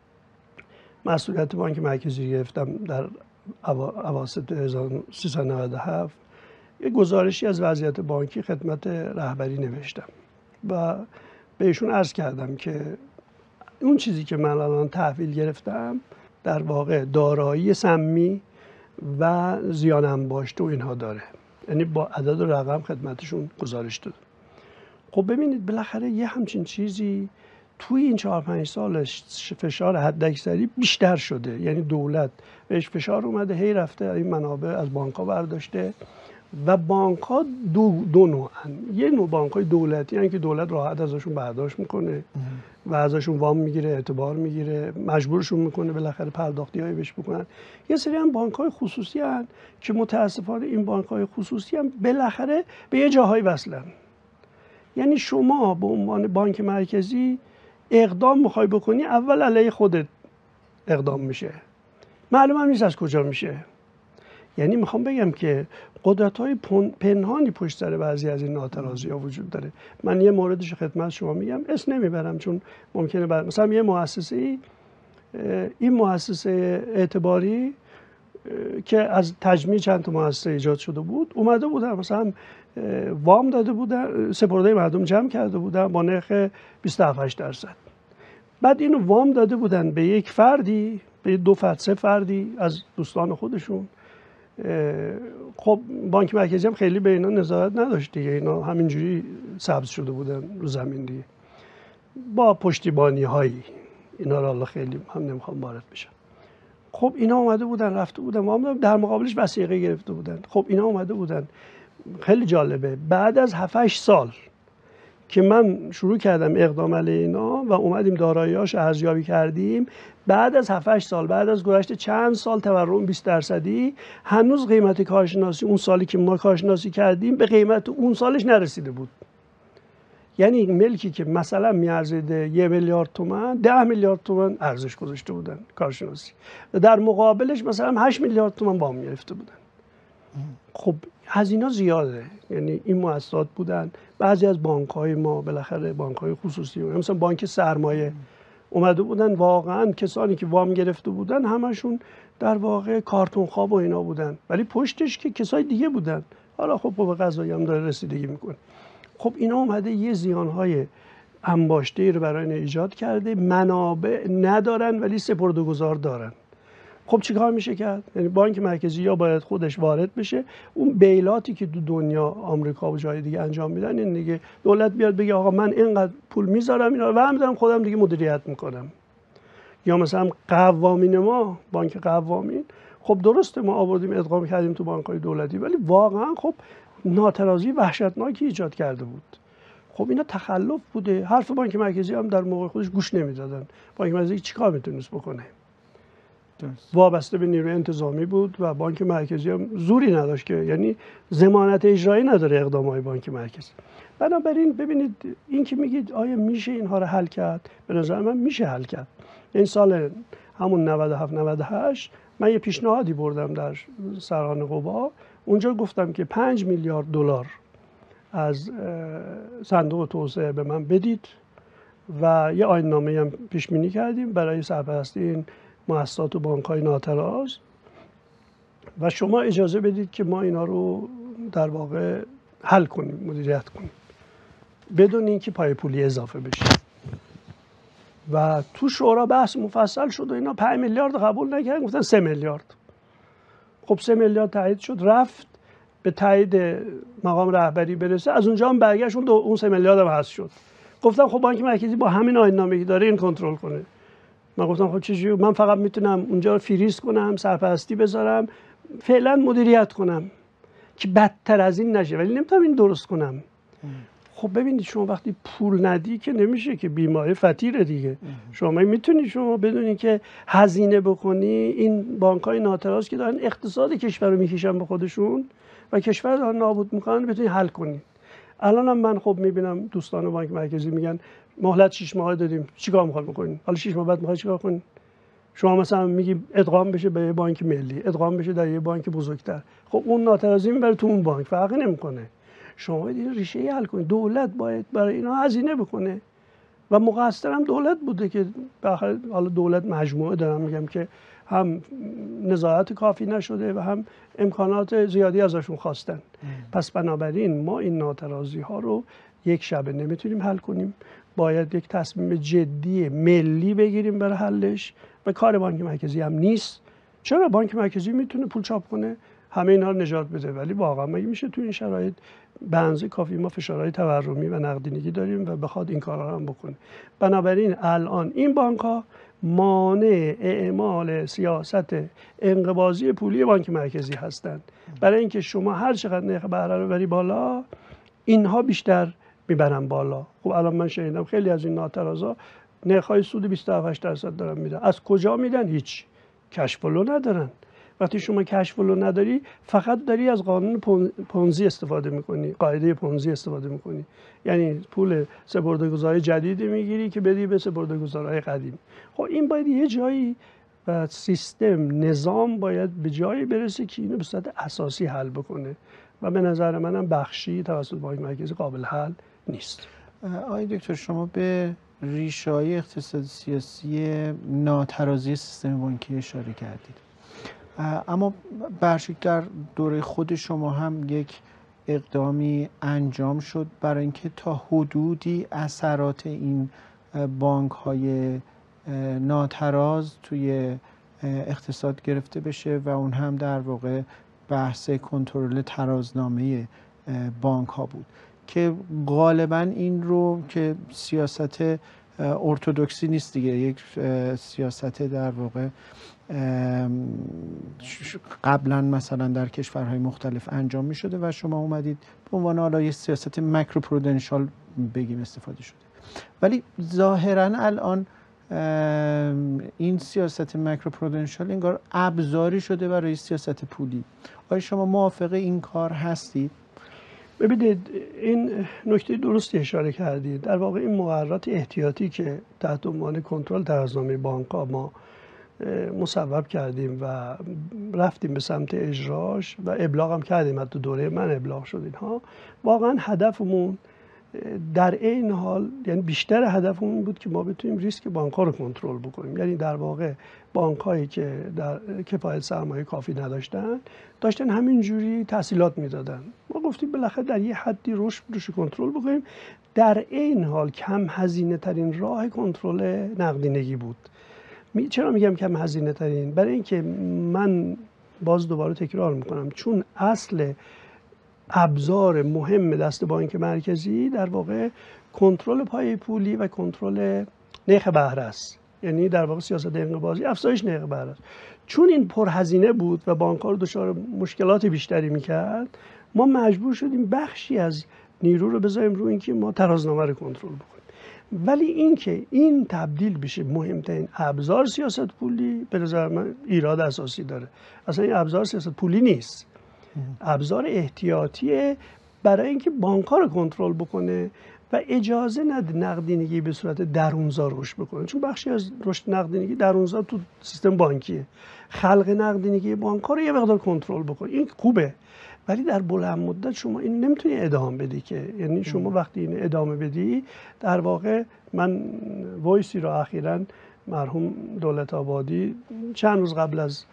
مسئولیت بانک مرکزی گرفتم در اواسط هزار و سیصد و نود و هفت، یه گزارشی از وضعیت بانکی خدمت رهبری نوشتم و بهشون عرض کردم که اون چیزی که من الان تحویل گرفتم در واقع دارایی سمی و زیان انباشته و اینها داره، یعنی با عدد و رقم خدمتشون گزارش دادم. خب ببینید بالاخره یه همچین چیزی توی این چهار پنج سالش فشار حداکثری بیشتر شده، یعنی دولت بهش فشار اومده، هی رفته این منابع از بانک‌ها برداشته و بانک‌ها دو دو نوعن. یه نوع بانک‌های دولتی هستن که دولت راحت ازشون برداشت میکنه و ازشون وام میگیره، اعتبار میگیره، مجبورشون میکنه بالاخره پرداختی‌هایی بهش بکنن. یه سری هم بانک‌های خصوصی هستن که متاسفانه این بانک‌های خصوصی هم بالاخره به یه جاهایی وصلن. یعنی شما به عنوان بانک مرکزی اقدام میخوای بکنی، اول علیه خودت اقدام میشه، معلوم هم نیست از کجا میشه. یعنی میخوام بگم که قدرت‌های پنهانی پشت سر بعضی از این ناترازی‌ها وجود داره. من یه موردش خدمت شما میگم، اسم نمیبرم چون ممکنه بعد مثلا یه مؤسسه‌ای، این مؤسسه اعتباری که از تجمیع چند تا مؤسسه ایجاد شده بود، اومده بودن مثلا وام داده بودن، سپرده مردم جمع کرده بودن با نرخ بیست و هفت درصد. بعد اینو وام داده بودن به یک فردی، به دو فرد سه فردی از دوستان خودشون. خب بانک مرکزی هم خیلی به اینا نظارت نداشت دیگه، اینا همینجوری سبز شده بودن رو زمین دیگه با پشتیبانی هایی. اینا رو الله خیلی هم نمیخوام وارد بشم. خب اینا اومده بودن رفته بودن وام، در مقابلش وثیقه گرفته بودن. خب اینا اومده بودن، خیلی جالبه، بعد از هفت هشت سال که من شروع کردم اقدام علیه اینا و اومدیم دارایی‌هاش ارزیابی کردیم، بعد از هفت هشت سال، بعد از گذشت چند سال تورم بیست درصدی، هنوز قیمت کارشناسی اون سالی که ما کارشناسی کردیم به قیمت اون سالش نرسیده بود. یعنی ملکی که مثلا میارزیده یه میلیارد تومان، ده میلیارد تومان ارزش گذاشته بودن کارشناسی و در مقابلش مثلا هشت میلیارد تومان وام گرفته بودن. خب هزینه زیاده. یعنی این مؤسسات بودن، بعضی از بانک‌های ما بالاخره بانک‌های خصوصی مثلا بانک سرمایه اومده بودن، واقعا کسانی که وام گرفته بودن همشون در واقع کارتون خواب و اینا بودن، ولی پشتش که کسای دیگه بودن. حالا خب به قضایی هم داره رسیدگی میکنه. خب اینا اومده یه زیان‌های انباشته رو برای اینا ایجاد کرده، منابع ندارن ولی سپرده‌گذار دارن. خب چیکار میشه کرد؟ یعنی بانک مرکزی یا باید خودش وارد بشه، اون بیلاتی که تو دنیا آمریکا و جای دیگه انجام میدن این دیگه دولت بیاد بگه آقا من اینقدر پول میذارم اینا رو برمی‌دارم خودم دیگه مدیریت میکنم. یا مثلا قوامین ما، بانک قوامین، خب درسته ما آوردیم ادغام کردیم تو بانک‌های دولتی، ولی واقعا خب ناترازی وحشتناکی ایجاد کرده بود. خب اینا تخلف بوده. حرف بانک مرکزی هم در موقع خودش گوش نمیدادن. بانک مرکزی چیکار میتونست بکنه؟ وابسته به نیروی انتظامی بود و بانک مرکزی هم زوری نداشت که، یعنی ضمانت اجرایی نداره اقدامات بانک مرکزی. بنابراین ببینید این که میگید آیا میشه اینها رو حل کرد، به نظر من میشه حل کرد. این سال همون نود و هفت نود و هشت من یه پیشنهادی بردم در سران قوا، اونجا گفتم که پنج میلیارد دلار از صندوق توسعه به من بدید و یه آیین‌نامه هم پیش بینی کردیم برای سرپرستی این مؤسسات و بانک‌های ناتراز و شما اجازه بدید که ما اینا رو در واقع حل کنیم، مدیریت کنیم بدون اینکه پای پولی اضافه بشه. و تو شورا بحث مفصل شد و اینا پنج میلیارد قبول نکردن، گفتن سه میلیارد. خب سه میلیارد تایید شد، رفت به تایید مقام رهبری برسه، از اونجا هم برگشت اون, اون سه میلیارد هم حذف شد. گفتم خب بانک مرکزی با همین آیین‌نامه‌ای که داره این کنترل کنه. من گفتم خب چجوری؟ من فقط میتونم اونجا رو فریز کنم، سرپرستی بذارم، فعلا مدیریت کنم که بدتر از این نشه، ولی نمیتونم این درست کنم. خب ببینید شما وقتی پول ندی که نمیشه، که بیماری فتیره دیگه. شما میتونی شما بدونی که هزینه بکنی، این بانک‌های ناتراز که دارن اقتصاد کشور رو میکشن به خودشون و کشور رو نابود میکنن، بتونی حل کنی. الان هم من خب میبینم دوستان بانک مرکزی میگن مهلت شش ماه دادیم، چیکار میخواد بکنین؟ حالا شش ماه بعد میخواد چیکار کنین؟ شما مثلا میگی ادغام بشه به یه بانک ملی، ادغام بشه در یه بانک بزرگتر، خب اون ناترازی میبره تو اون بانک، فرقی نمیکنه. شما باید این ریشه ای حل کنید. دولت باید برای اینا هزینه بکنه و مقصر هم دولت بوده که حالا دولت مجموعه دارم میگم که هم نظارت کافی نشده و هم امکانات زیادی ازشون خواستن. پس بنابراین ما این ناترازی ها رو یک شبه نمیتونیم حل کنیم، باید یک تصمیم جدی ملی بگیریم برای حلش و کار بانک مرکزی هم نیست. چرا بانک مرکزی میتونه پول چاپ کنه، همه اینا رو نجات بده، ولی واقعا مگه میشه تو این شرایط به اندازه کافی ما فشارهای تورمی و نقدینگی داریم و بخواد این کارا رو هم بکنه؟ بنابراین الان این بانک ها مانع اعمال سیاست انقباضی پولی بانک مرکزی هستند. برای اینکه شما هر چقدر نرخ بهره رو بری بالا، اینها بیشتر میبرن بالا. خب الان من شنیدم خیلی از این ناترازا نرخ‌های سود بیست و هفت درصد دارن میدن. از کجا میدن؟ هیچ کش فلو ندارن. وقتی شما کش فلو نداری، فقط داری از قانون پونزی استفاده میکنی، قاعده پونزی استفاده میکنی، یعنی پول سپرده‌گذاری جدیدی میگیری که بدی به سپرده‌گذارهای قدیم. خب این باید یه جایی و سیستم نظام باید به جایی برسه که اینو به صورت اساسی حل بکنه و به نظر منم بخشی توسط بانک مرکزی قابل حل نیست. آقای دکتر، شما به ریشه‌های اقتصادی سیاسی ناترازی سیستم بانکی اشاره کردید، اما برشک در دوره خود شما هم یک اقدامی انجام شد برای اینکه تا حدودی اثرات این بانک‌های ناتراز توی اقتصاد گرفته بشه و اون هم در واقع بحث کنترل ترازنامه بانک ها بود که غالبا این رو که سیاست ارتدوکسی نیست دیگه، یک سیاست در واقع قبلا مثلا در کشورهای مختلف انجام می شده و شما اومدید به عنوان حالا یک سیاست ماکرو پرودنشال بگیم استفاده شده. ولی ظاهرا الان این سیاست ماکرو پرودنشال انگار ابزاری شده برای سیاست پولی. آیا شما موافق این کار هستید؟ ببینید، این نکته درستی اشاره کردید. در واقع این مقررات احتیاطی که تحت عنوان کنترل ترازنامه بانک‌ها ما مصوب کردیم و رفتیم به سمت اجراش و ابلاغ هم کردیم، حتی دوره من ابلاغ شد اینها، واقعا هدفمون در این حال، یعنی بیشتر هدفمون بود که ما بتونیم ریسک بانک‌ها رو کنترل بکنیم. یعنی در واقع بانک‌هایی که در کفایت سرمایه کافی نداشتن، داشتن همینجوری تسهیلات میدادن. ما گفتیم بالاخره در یه حدی رشد روش کنترل بکنیم. در این حال کم هزینه ترین راه کنترل نقدینگی بود. چرا میگم کم هزینه ترین؟ برای اینکه من باز دوباره تکرار میکنم، چون اصل ابزار مهم دست بانک مرکزی در واقع کنترل پایه پولی و کنترل نرخ بهره است. یعنی در واقع سیاست انقباضی، افزایش نرخ بهره است. چون این پرهزینه بود و بانک‌ها رو دچار مشکلات بیشتری میکرد، ما مجبور شدیم بخشی از نیرو رو بذاریم روی اینکه ما ترازنامه رو کنترل بکنیم. ولی اینکه این تبدیل بشه مهمترین ابزار سیاست پولی، به نظر من ایراد اساسی داره. اصلا این ابزار سیاست پولی نیست، ابزار احتیاطیه برای اینکه بانک‌ها رو کنترل بکنه و اجازه نده نقدینگی به صورت درونزا رشد بکنه. چون بخشی از رشد نقدینگی درونزا تو سیستم بانکیه. خلق نقدینگی بانک‌ها رو یه مقدار کنترل بکنه، این خوبه، ولی در بلند مدت شما این نمیتونی ادامه بدی که. یعنی شما وقتی این ادامه بدی، در واقع من وایسی رو اخیراً مرحوم دولت آبادی چند روز قبل از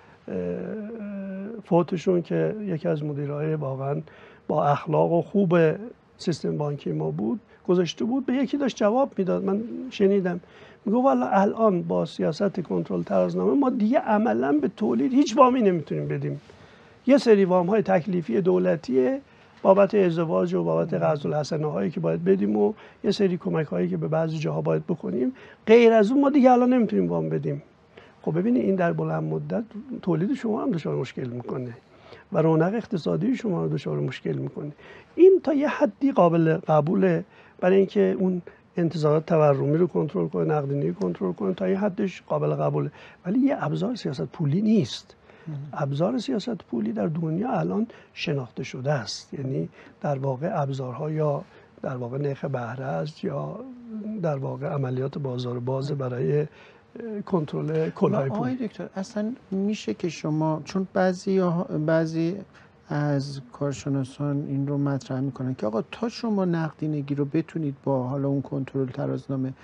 فوتشون که یکی از مدیرای واقعاً با اخلاق و خوب سیستم بانکی ما بود گذاشته بود، به یکی داشت جواب میداد، من شنیدم، میگه والا الان با سیاست کنترل ترازنامه ما دیگه عملاً به تولید هیچ وامی نمیتونیم بدیم. یه سری وام های تکلیفی دولتیه بابت ازدواج و بابت قرض الحسنه هایی که باید بدیم و یه سری کمک هایی که به بعضی جاها باید بکنیم، غیر از اون ما دیگه الان نمیتونیم وام بدیم. خب ببینید این در بلند مدت تولید شما هم دچار مشکل میکنه و رونق اقتصادی شما رو دچار مشکل میکنه. این تا یه حدی قابل قبوله برای اینکه اون انتظارات تورمی رو کنترل کنه، نقدینگی کنترل کنه، تا یه حدش قابل قبوله، ولی یه ابزار سیاست پولی نیست. ابزار سیاست پولی در دنیا الان شناخته شده است. یعنی در واقع ابزارها یا در واقع نرخ بهره است یا در واقع عملیات بازار باز برای کنترل کلاه پول. آقای دکتر، اصلا میشه که شما، چون بعضی بعضی از کارشناسان این رو مطرح میکنن که آقا تا شما نقدینگی رو بتونید با حالا اون کنترل ترازنامه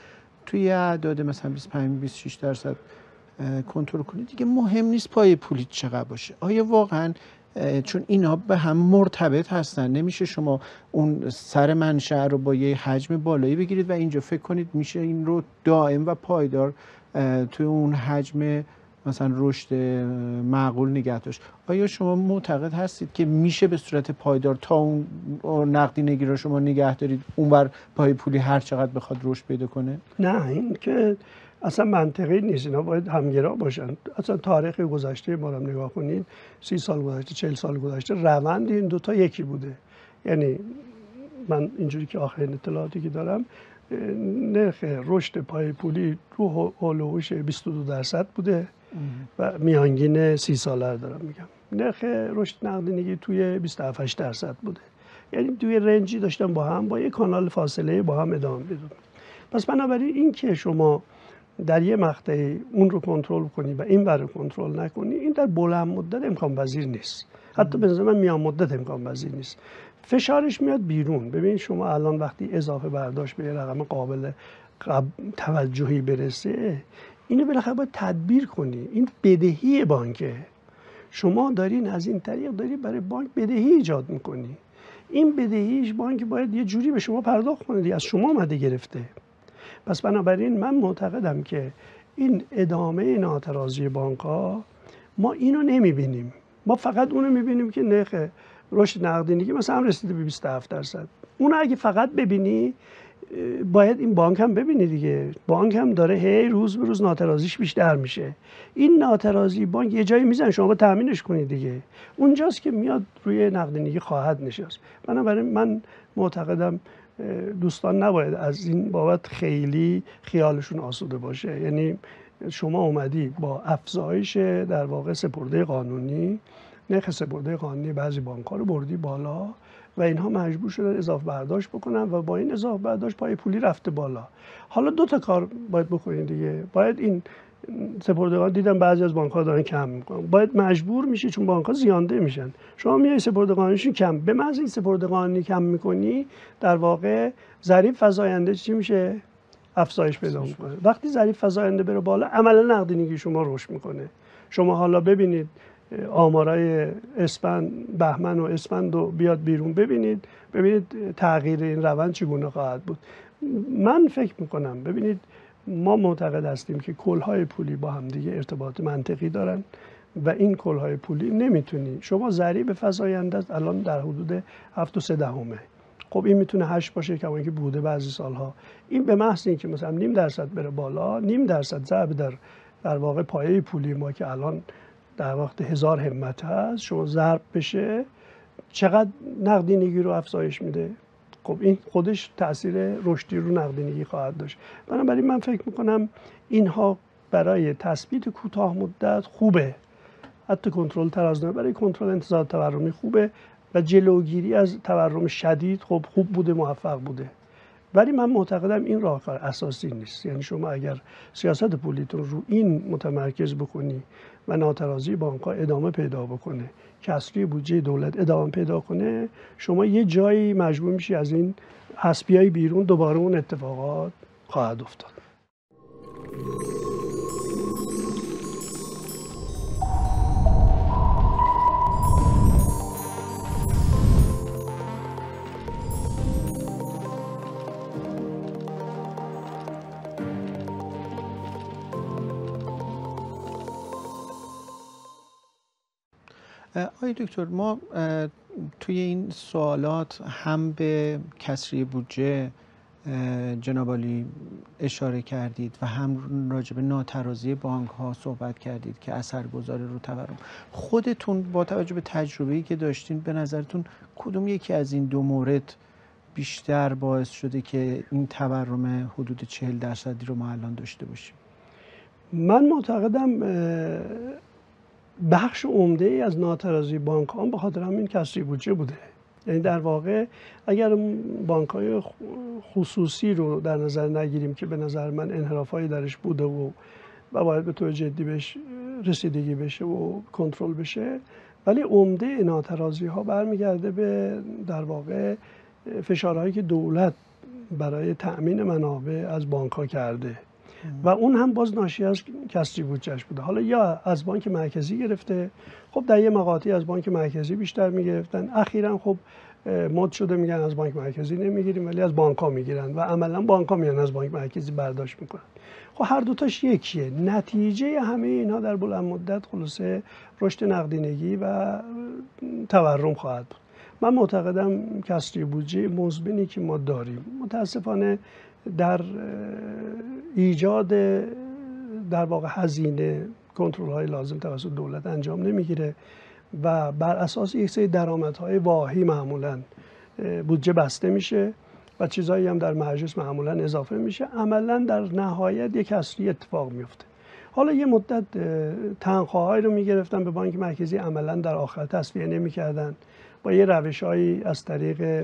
توی اعداد مثلا بیست و پنج بیست و شش درصد کنترل کنید دیگه مهم نیست پای پولی چقدر باشه. آیا واقعا چون اینا به هم مرتبط هستن نمیشه شما اون سر منشأ رو با یه حجم بالایی بگیرید و اینجا فکر کنید میشه این رو دائم و پایدار توی اون حجم مثلا رشد معقول نگه داشت؟ آیا شما معتقد هستید که میشه به صورت پایدار تا اون نقدینگی رو شما نگه دارید اونور پای پولی هر چقدر بخواد رشد پیدا کنه؟ نه، این که اصلا منطقی نیست. اینا باید همگرا باشن. اصلا تاریخ گذشته ما رو نگاه کنید، سی سال گذشته، چهل سال گذشته، روند این دوتا یکی بوده. یعنی من اینجوری که آخرین اطلاعاتی که دارم، نرخ رشد پای پولی رو هولوش بیست و دو درصد بوده و میانگین سی ساله رو دارم میگم. نرخ رشد نقدینگی توی بیست و هفت درصد بوده. یعنی توی رنجی داشتن با هم با یک کانال فاصله با هم ادامه میدادن. پس بنابراین این که شما در یه مقطعی اون رو کنترل کنی و این ور رو کنترل نکنی، این در بلند مدت امکان پذیر نیست. حتی به نظر من میان مدت امکان پذیر نیست. فشارش میاد بیرون. ببین شما الان وقتی اضافه برداشت به یه رقم قابل توجهی برسه، اینو بالاخره باید تدبیر کنی. این بدهی بانکه. شما دارین از این طریق داری برای بانک بدهی ایجاد میکنی. این بدهیش بانک باید یه جوری به شما پرداخت کنه دیگه، از شما اومده گرفته. پس بنابراین من معتقدم که این ادامه ناترازی بانک ها ما اینو نمیبینیم. ما فقط اونو میبینیم که نرخ رشد نقدینگی مثلا رسیده به بیست و هفت درصد. اون اگه فقط ببینی، باید این بانک هم ببینی دیگه. بانک هم داره هی روز به روز ناترازیش بیشتر میشه. این ناترازی بانک یه جایی میزن، شما باید تامینش کنید دیگه. اونجاست که میاد روی نقدینگی خواهد نشست. بنابراین من معتقدم دوستان نباید از این بابت خیلی خیالشون آسوده باشه. یعنی شما اومدی با افزایش در واقع سپرده قانونی، نرخ سپرده قانونی بعضی بانک‌ها رو بردی بالا و اینها مجبور شدن اضافه برداشت بکنن و با این اضافه برداشت پای پولی رفته بالا. حالا دو تا کار باید بکنین دیگه. باید این سپردگان، دیدم بعضی از بانک‌ها دارن کم میکنن، باید مجبور میشی چون بانک‌ها زیانده میشن. شما میای سپردگانیشون کم، به محض این سپردگانی کم میکنی، در واقع ظریف فزاینده چی میشه؟ افزایش پیدا میکنه. وقتی ظریف فزاینده بره بالا، عملا نقدینگی شما رشد میکنه. شما حالا ببینید آمارای اسفند، بهمن و اسفند رو بیاد بیرون ببینید، ببینید تغییر این روند چگونه خواهد بود. من فکر میکنم ببینید ما معتقد هستیم که کلهای پولی با هم دیگه ارتباط منطقی دارن و این کلهای پولی نمیتونی شما ضریب فزاینده است الان در حدود هفت و سه دهمه. خب این میتونه هشت باشه که که بوده بعضی سالها. این به محض اینکه مثلا نیم درصد بره بالا، نیم درصد ضرب در در واقع پایه پولی ما که الان در وقت هزار همت هست، شما ضرب بشه چقدر نقدینگی رو افزایش میده. خب این خودش تاثیر رشدی رو نقدینگی خواهد داشت. بنابراین من فکر میکنم اینها برای تثبیت کوتاه مدت خوبه، حتی کنترل ترازنامه برای کنترل انتظار تورمی خوبه و جلوگیری از تورم شدید خب خوب بوده، موفق بوده. ولی من معتقدم این راهکار اساسی نیست. یعنی شما اگر سیاست پولیتون رو این متمرکز بکنی و ناترازی بانک‌ها ادامه پیدا بکنه، کسری بودجه دولت ادامه پیدا کنه، شما یه جایی مجبور میشی از این حسبیای بیرون دوباره اون اتفاقات خواهد افتاد. آقای دکتر، ما توی این سوالات هم به کسری بودجه جناب عالی اشاره کردید و هم راجع به ناترازی بانک ها صحبت کردید که اثرگذار رو تورم. خودتون با توجه به تجربه‌ای که داشتین به نظرتون کدوم یکی از این دو مورد بیشتر باعث شده که این تورم حدود چهل درصدی رو ما الان داشته باشیم؟ من معتقدم بخش عمده ای از ناترازی بانک ها به خاطر همین کسری بودجه بوده. یعنی در واقع اگر بانک های خصوصی رو در نظر نگیریم که به نظر من انحرافایی درش بوده و و باید به طور جدی بهش رسیدگی بشه و کنترل بشه، ولی عمده ناترازی ها برمیگرده به در واقع فشارهایی که دولت برای تأمین منابع از بانک ها کرده و اون هم باز ناشی از کسری بودجهش بوده. حالا یا از بانک مرکزی گرفته، خب در یه مقاطعی از بانک مرکزی بیشتر میگرفتن، اخیراً خب مد شده میگن از بانک مرکزی نمیگیریم ولی از بانک ها میگیرن و عملاً بانک ها میان از بانک مرکزی برداشت میکنن. خب هر دوتاش یکیه. نتیجه همه اینها در بلند مدت خلاصه رشد نقدینگی و تورم خواهد بود. من معتقدم کسری بودجه مزمنی که ما داریم متاسفانه در ایجاد در واقع هزینه کنترل های لازم توسط دولت انجام نمیگیره و بر اساس یک سری درآمدهای واهی معمولا بودجه بسته میشه و چیزایی هم در مجلس معمولا اضافه میشه، عملا در نهایت یک کسری اتفاق میفته. حالا یه مدت تنخواهایی رو میگرفتن به بانک مرکزی، عملا در آخر تصفیه نمیکردن، با یه روش‌هایی از طریق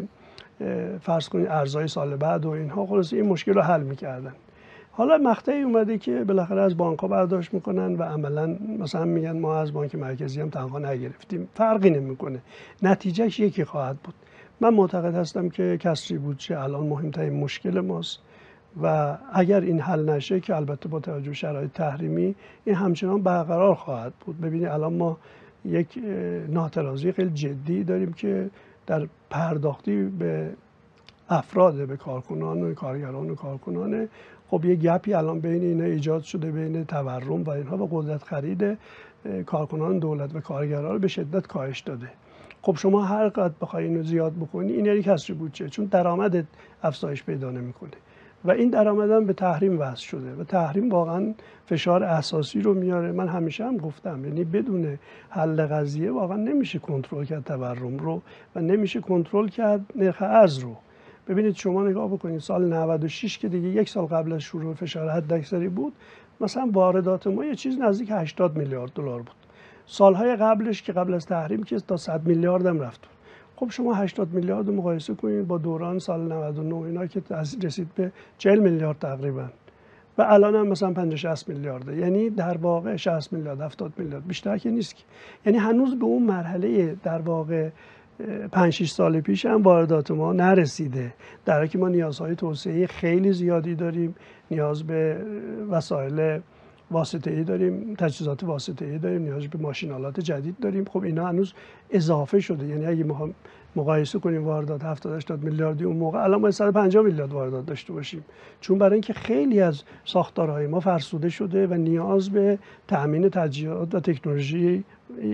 فرض کنید ارزهای سال بعد و اینها خلاص این مشکل رو حل میکردن. حالا مقطعی اومده که بالاخره از بانک ها برداشت میکنن و عملا مثلا میگن ما از بانک مرکزی هم تنخواه نگرفتیم، فرقی نمیکنه، نتیجهش یکی خواهد بود. من معتقد هستم که کسری بودجه الان مهمترین مشکل ماست و اگر این حل نشه که البته با توجه به شرایط تحریمی این همچنان برقرار خواهد بود. ببینید الان ما یک ناترازی خیلی جدی داریم که در پرداختی به افراد، به کارکنان و کارگران و کارکنان. خب یه گپی الان بین اینا ایجاد شده، بین تورم و اینها و قدرت خرید کارکنان دولت و کارگران رو به شدت کاهش داده. خب شما هر قدر بخوای اینو زیاد بکنی این یعنی کسری بودجه، چون درآمدت افزایش پیدا نمیکنه و این درآمد هم به تحریم وصل شده و تحریم واقعا فشار اساسی رو میاره. من همیشه هم گفتم یعنی بدون حل قضیه واقعا نمیشه کنترل کرد تورم رو و نمیشه کنترل کرد نرخ ارز رو. ببینید شما نگاه بکنید سال نود و شش که دیگه یک سال قبل از شروع فشار حداکثری بود، مثلا واردات ما یه چیز نزدیک هشتاد میلیارد دلار بود. سالهای قبلش که قبل از تحریم که تا صد میلیارد هم رفت. خب شما هشتاد میلیارد رو مقایسه کنید با دوران سال نود و نه اینا که رسید به چهل میلیارد تقریبا و الان هم مثلا پنجاه شصت میلیارده، یعنی در واقع شصت میلیارد هفتاد میلیارد بیشتر که نیست که. یعنی هنوز به اون مرحله در واقع پنج شش سال پیش هم واردات ما نرسیده، در حالی که ما نیازهای توسعه خیلی زیادی داریم، نیاز به وسایل واسطه‌ای داریم، تجهیزات واسطه‌ای داریم، نیاز به ماشین‌آلات جدید داریم. خب اینا هنوز اضافه شده، یعنی اگه ما مقایسه کنیم واردات هفتاد هشتاد میلیاردی اون موقع، الان ما صد و پنجاه میلیارد واردات داشته باشیم، چون برای اینکه خیلی از ساختارهای ما فرسوده شده و نیاز به تأمین تجهیزات و تکنولوژی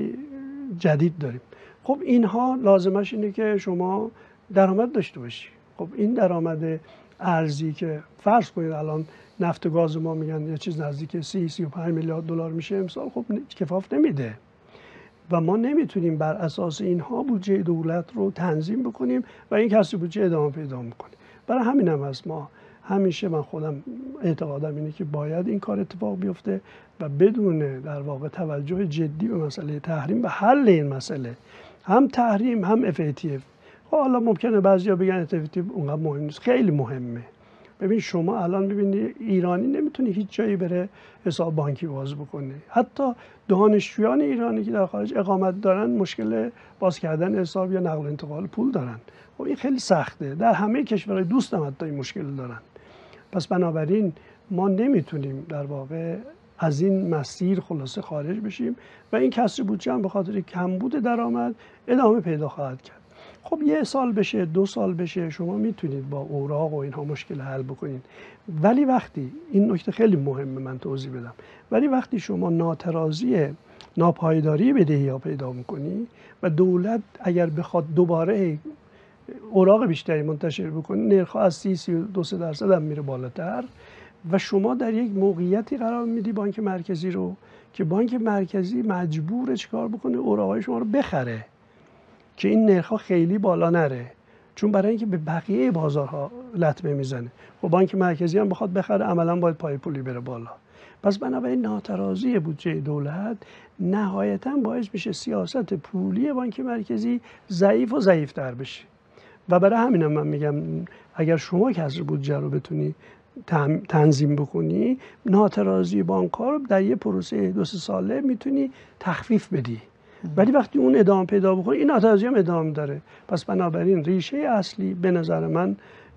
جدید داریم. خب اینها لازمش اینه که شما درآمد داشته باشی. خب این درآمد ارزی که فرض کنید الان نفت و گاز ما میگن یه چیز نزدیک سی سی و پنج میلیارد دلار میشه امسال، خب کفاف نمیده و ما نمیتونیم بر اساس اینها بودجه دولت رو تنظیم بکنیم و این کسری بودجه ادامه پیدا میکنه. برای همین هم هست ما همیشه، من خودم اعتقادم اینه که باید این کار اتفاق بیفته و بدون در واقع توجه جدی به مسئله تحریم و حل این مسئله، هم تحریم هم اف ای تی اف. خب حالا ممکنه بعضیا بگن اف ای تی اف اونقدر مهم نیست، خیلی مهمه. ببین شما الان ببینید ایرانی نمیتونه هیچ جایی بره حساب بانکی باز بکنه. حتی دانشجویان ایرانی که در خارج اقامت دارن مشکل باز کردن حساب یا نقل و انتقال پول دارن. خب این خیلی سخته. در همه کشورهای دوستم حتی این مشکل دارن. پس بنابراین ما نمیتونیم در واقع از این مسیر خلاصه خارج بشیم و این کسری بودجه هم به خاطر کمبود درآمد ادامه پیدا خواهد کرد. خب یه سال بشه، دو سال بشه، شما میتونید با اوراق و اینها مشکل حل بکنید، ولی وقتی این نکته خیلی مهمه من توضیح بدم، ولی وقتی شما ناترازی ناپایداری بدهی ها پیدا میکنی و دولت اگر بخواد دوباره اوراق بیشتری منتشر بکنه، نرخ‌ها از سی سی و دو سه درصد هم میره بالاتر و شما در یک موقعیتی قرار میدی بانک مرکزی رو که بانک مرکزی مجبوره چیکار بکنه؟ اوراق‌های شما رو بخره که این نرخ‌ها خیلی بالا نره، چون برای اینکه به بقیه بازارها لطمه میزنه. خب بانک مرکزی هم بخواد بخره عملاً باید پای پولی بره بالا. پس بنابراین ناترازی بودجه دولت نهایتاً باعث میشه سیاست پولی بانک مرکزی ضعیف و ضعیف‌تر بشه و برای همین هم من میگم اگر شما کسر بودجه رو بتونی تنظیم بکنی، ناترازی بانک‌ها رو در یه پروسه دو سه ساله میتونی تخفیف بدی. ولی وقتی اون ادامه پیدا بکنه این ناترازی هم ادامه داره. پس بنابراین ریشه اصلی به نظر من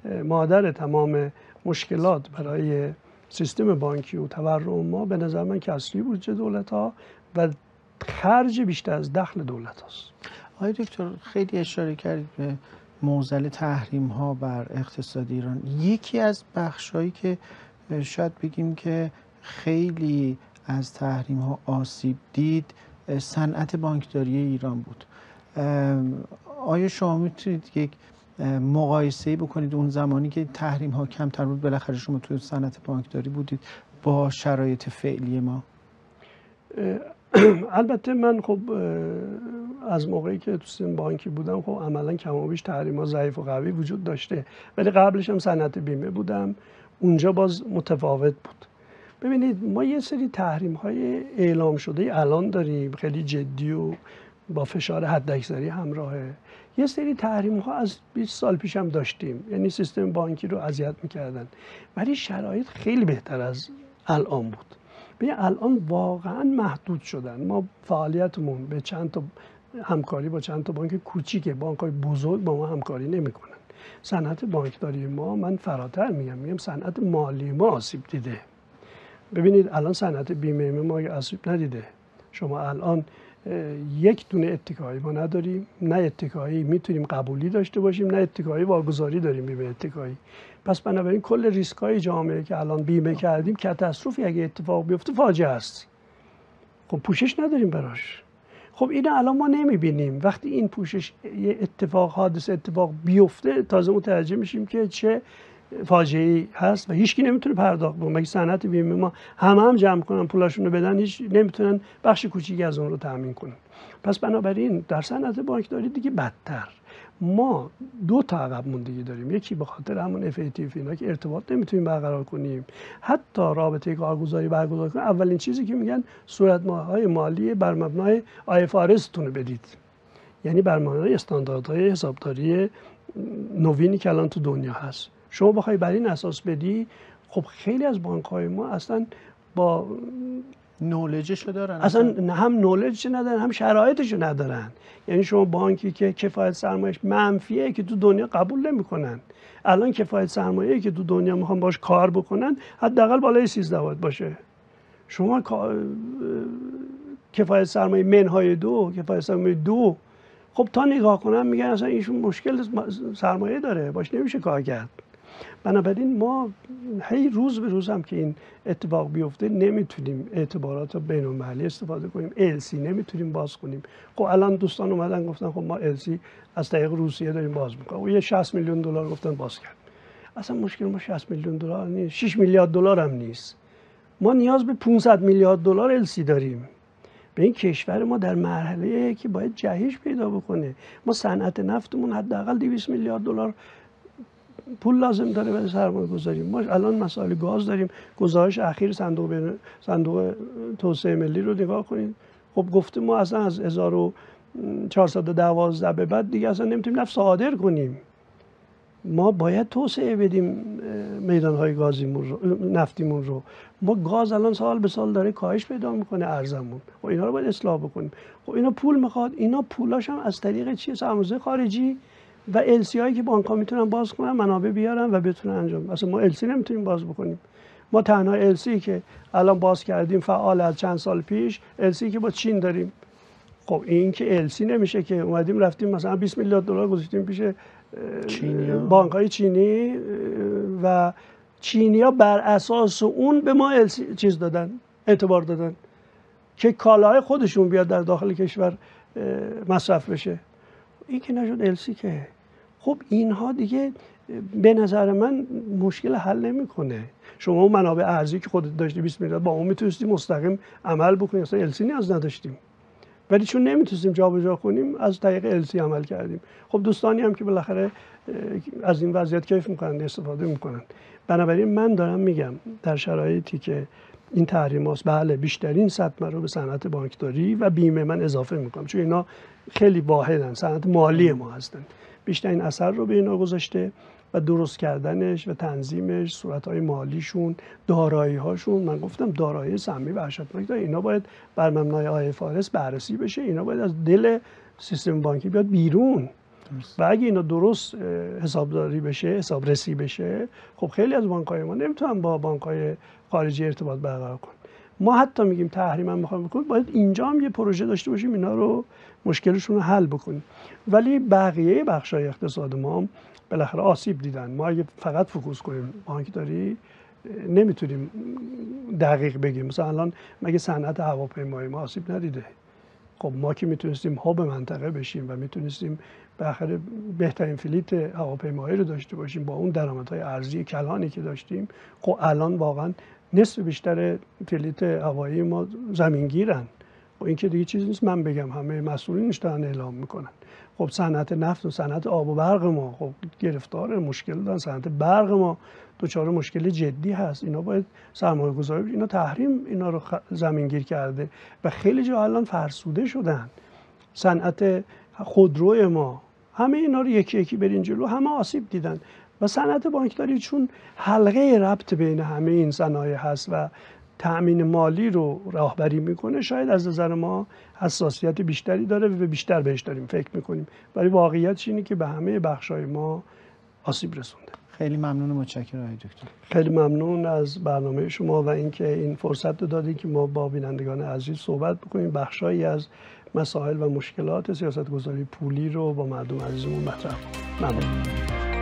مادر تمام مشکلات برای سیستم بانکی و تورم ما به نظر من کسری بودجه دولت ها و خرج بیشتر از دخل دولت هاست. آقای دکتر خیلی اشاره کردید به معضل تحریم ها بر اقتصاد ایران. یکی از بخشایی که شاید بگیم که خیلی از تحریم ها آسیب دید صنعت بانکداری ایران بود. آیا شما میتونید یک مقایسه‌ای بکنید اون زمانی که تحریم ها کمتر بود، بالاخره شما توی صنعت بانکداری بودید، با شرایط فعلی ما؟ البته من خب از موقعی که تو سیستم بانکی بودم خب عملا کم و بیش تحریم ها ضعیف و قوی وجود داشته، ولی قبلش هم صنعت بیمه بودم، اونجا باز متفاوت بود. ببینید ما یه سری تحریم های اعلام شده الان داریم خیلی جدی و با فشار حداکثری همراهه. یه سری تحریم ها از بیست سال پیش هم داشتیم، یعنی سیستم بانکی رو اذیت میکردن، ولی شرایط خیلی بهتر از الان بود. ببین الان واقعا محدود شدن. ما فعالیتمون به چند تا همکاری با چند تا بانک کوچیکه، بانک‌های بزرگ با ما همکاری نمی‌کنن. صنعت بانکداری ما، من فراتر میگم، میگم صنعت مالی ما آسیب دیده. ببینید الان صنعت بیمه ما آسیب ندیده. شما الان یک دونه اتکایی ما نداریم، نه اتکایی میتونیم قبولی داشته باشیم، نه اتکایی واگذاری داریم بیمه اتکایی. پس بنابراین کل ریسک‌های جامعه که الان بیمه کردیم کاتاستروفی اگه اتفاق بیفته فاجعه است. خب پوشش نداریم براش. خب اینو الان ما نمیبینیم. وقتی این پوشش یه اتفاق حادثه اتفاق بیفته تازه متوجه میشیم که چه فاجعه‌ای هست و هیچکی نمیتونه پرداخت کنه. مگه صنعت بیمه ما همه هم جمع کنن پولاشون رو بدن، هیچ نمیتونن بخش کوچیکی از اون رو تامین کنن. پس بنابراین در صنعت بانکداری دیگه بدتر. ما دو تا عقب موندگی داریم. یکی به خاطر همون اف ای تی اف اینا که ارتباط نمیتونیم برقرار کنیم، حتی رابطه کارگزاری برقرار کنیم. اولین چیزی که میگن صورتنامه‌های مالی بر مبنای آی اف آر اس تون بدید، یعنی بر مبنای استانداردهای حسابداری نوینی که الان تو دنیا هست. شما بخوای بر این اساس بدی، خب خیلی از بانک‌های ما اصلا با نولجشو دارن، اصلا هم نولجش ندارن هم شرایطشو ندارن. یعنی شما بانکی که کفایت سرمایه‌اش منفیه که تو دنیا قبول نمیکنن. الان کفایت سرمایه‌ای که تو دنیا میخوان باش کار بکنن حداقل بالای سیزده باید باشه. شما کفایت سرمایه منهای دو، کفایت سرمایه دو، خب تا نگاه کنن میگن اصلا ایشون مشکل سرمایه داره، باش نمیشه کار کرد. بنابراین ما هی روز به روز هم که این اتفاق بیفته نمیتونیم اعتبارات بین المللی استفاده کنیم، ال سی نمیتونیم باز کنیم. خب الان دوستان اومدن گفتن خب ما ال سی از طریق روسیه داریم باز میکنیم، و یه شصت میلیون دلار گفتن باز کرد. اصلا مشکل ما شصت میلیون دلار نیست، شش میلیارد دلار هم نیست. ما نیاز به پانصد میلیارد دلار ال سی داریم. به این کشور ما در مرحله که باید جهش پیدا بکنه. ما صنعت نفتمون حداقل دویست میلیارد دلار پول لازم داره برای سرمایه گذاری. ما الان مسائل گاز داریم. گزارش اخیر صندوق بین... صندوق توسعه ملی رو نگاه کنید. خب گفته ما اصلا از هزار و چهارصد و دوازده به بعد دیگه اصلا نمیتونیم نفت صادر کنیم. ما باید توسعه بدیم میدانهای گازیمون رو، نفتیمون رو. ما گاز الان سال به سال داره کاهش پیدا میکنه ارزمون. خب اینا رو باید اصلاح بکنیم. خب اینا پول میخواد. اینا پولاش هم از طریق چیه؟ سرمایه خارجی و ال سی هایی که بانک‌ها میتونن باز کنن، منابع بیارن و بتونن انجام. اصلا ما ال سی نمیتونیم باز بکنیم. ما تنها ال سی که الان باز کردیم فعال از چند سال پیش ال سی که با چین داریم. خب این که ال سی نمیشه که اومدیم رفتیم مثلا بیست میلیارد دلار گذاشتیم پیش بانک‌های چینی و چینی‌ها بر اساس اون به ما ال سی چیز دادن، اعتبار دادن که کالاهای خودشون بیاد در داخل کشور مصرف بشه. این که نشد ال سی که. خب اینها دیگه به نظر من مشکل حل نمیکنه. شما منابع ارزی که خودت داشتی بیست میلیارد با اون میتونستی مستقیم عمل بکنی، اصلا ال سی نیاز نداشتیم. ولی چون نمیتونستیم جابجا کنیم از طریق ال سی عمل کردیم. خب دوستانی هم که بالاخره از این وضعیت کیف میکنن، استفاده میکنن. بنابراین من دارم میگم در شرایطی که این تحریم هاست، بله بیشترین صدمه رو به صنعت بانکداری و بیمه من اضافه میکنم، چون اینا خیلی واحدن، صنعت مالی ما هستن. بیشترین اثر رو به اینا گذاشته و درست کردنش و تنظیمش، صورتهای مالیشون، دارایی هاشون. من گفتم دارایی سهمی وحشتناک داره. اینا باید بر مبنای آی اف آر اس بررسی بشه. اینا باید از دل سیستم بانکی بیاد بیرون. و اگه اینا درست حسابداری بشه، حسابرسی بشه، خب خیلی از بانک‌های ما نمیتونن با بانک‌های خارجی ارتباط برقرار کنن. ما حتی میگیم تحریم هم میخوایم بکنیم، باید اینجا هم یه پروژه داشته باشیم اینا رو مشکلشون رو حل بکنیم. ولی بقیه بخش‌های اقتصاد ما بالاخره آسیب دیدن. ما اگه فقط فوکوس کنیم بانکداری نمیتونیم دقیق بگیم. مثلا الان مگه صنعت هواپیمایی ما آسیب ندیده؟ خب ما که میتونستیم هاب منطقه بشیم و میتونستیم بالاخره بهترین فلیت هواپیمایی رو داشته باشیم با اون درآمدهای ارزی کلانی که داشتیم، خب الان واقعا نصف بیشتر فلیت هوایی ما زمینگیرن. خب این که دیگه چیزی نیست من بگم، همه مسئولینش دارن اعلام میکنن. خب صنعت نفت و صنعت آب و برق ما خب گرفتار مشکل دارن، صنعت برق ما دچار مشکل جدی هست. اینا باید سرمایه گذاری، اینا تحریم اینا رو زمینگیر کرده و خیلی جا الان فرسوده شدن. صنعت خودرو ما، همه اینا رو یکی یکی برین جلو، همه آسیب دیدن. و صنعت بانکداری چون حلقه ربط بین همه این صنایع هست و تأمین مالی رو راهبری میکنه، شاید از نظر ما حساسیت بیشتری داره و بیشتر بهش داریم فکر میکنیم، ولی واقعیتش اینه که به همه بخشای ما آسیب رسونده. خیلی ممنون و متشکرم آقای دکتر. خیلی ممنون از برنامه شما و اینکه این فرصت رو دادید که ما با بینندگان عزیز صحبت بکنیم، بخشایی از مسائل و مشکلات سیاستگذاری پولی رو با مردم عزیزمون مطرح کنیم. ممنون.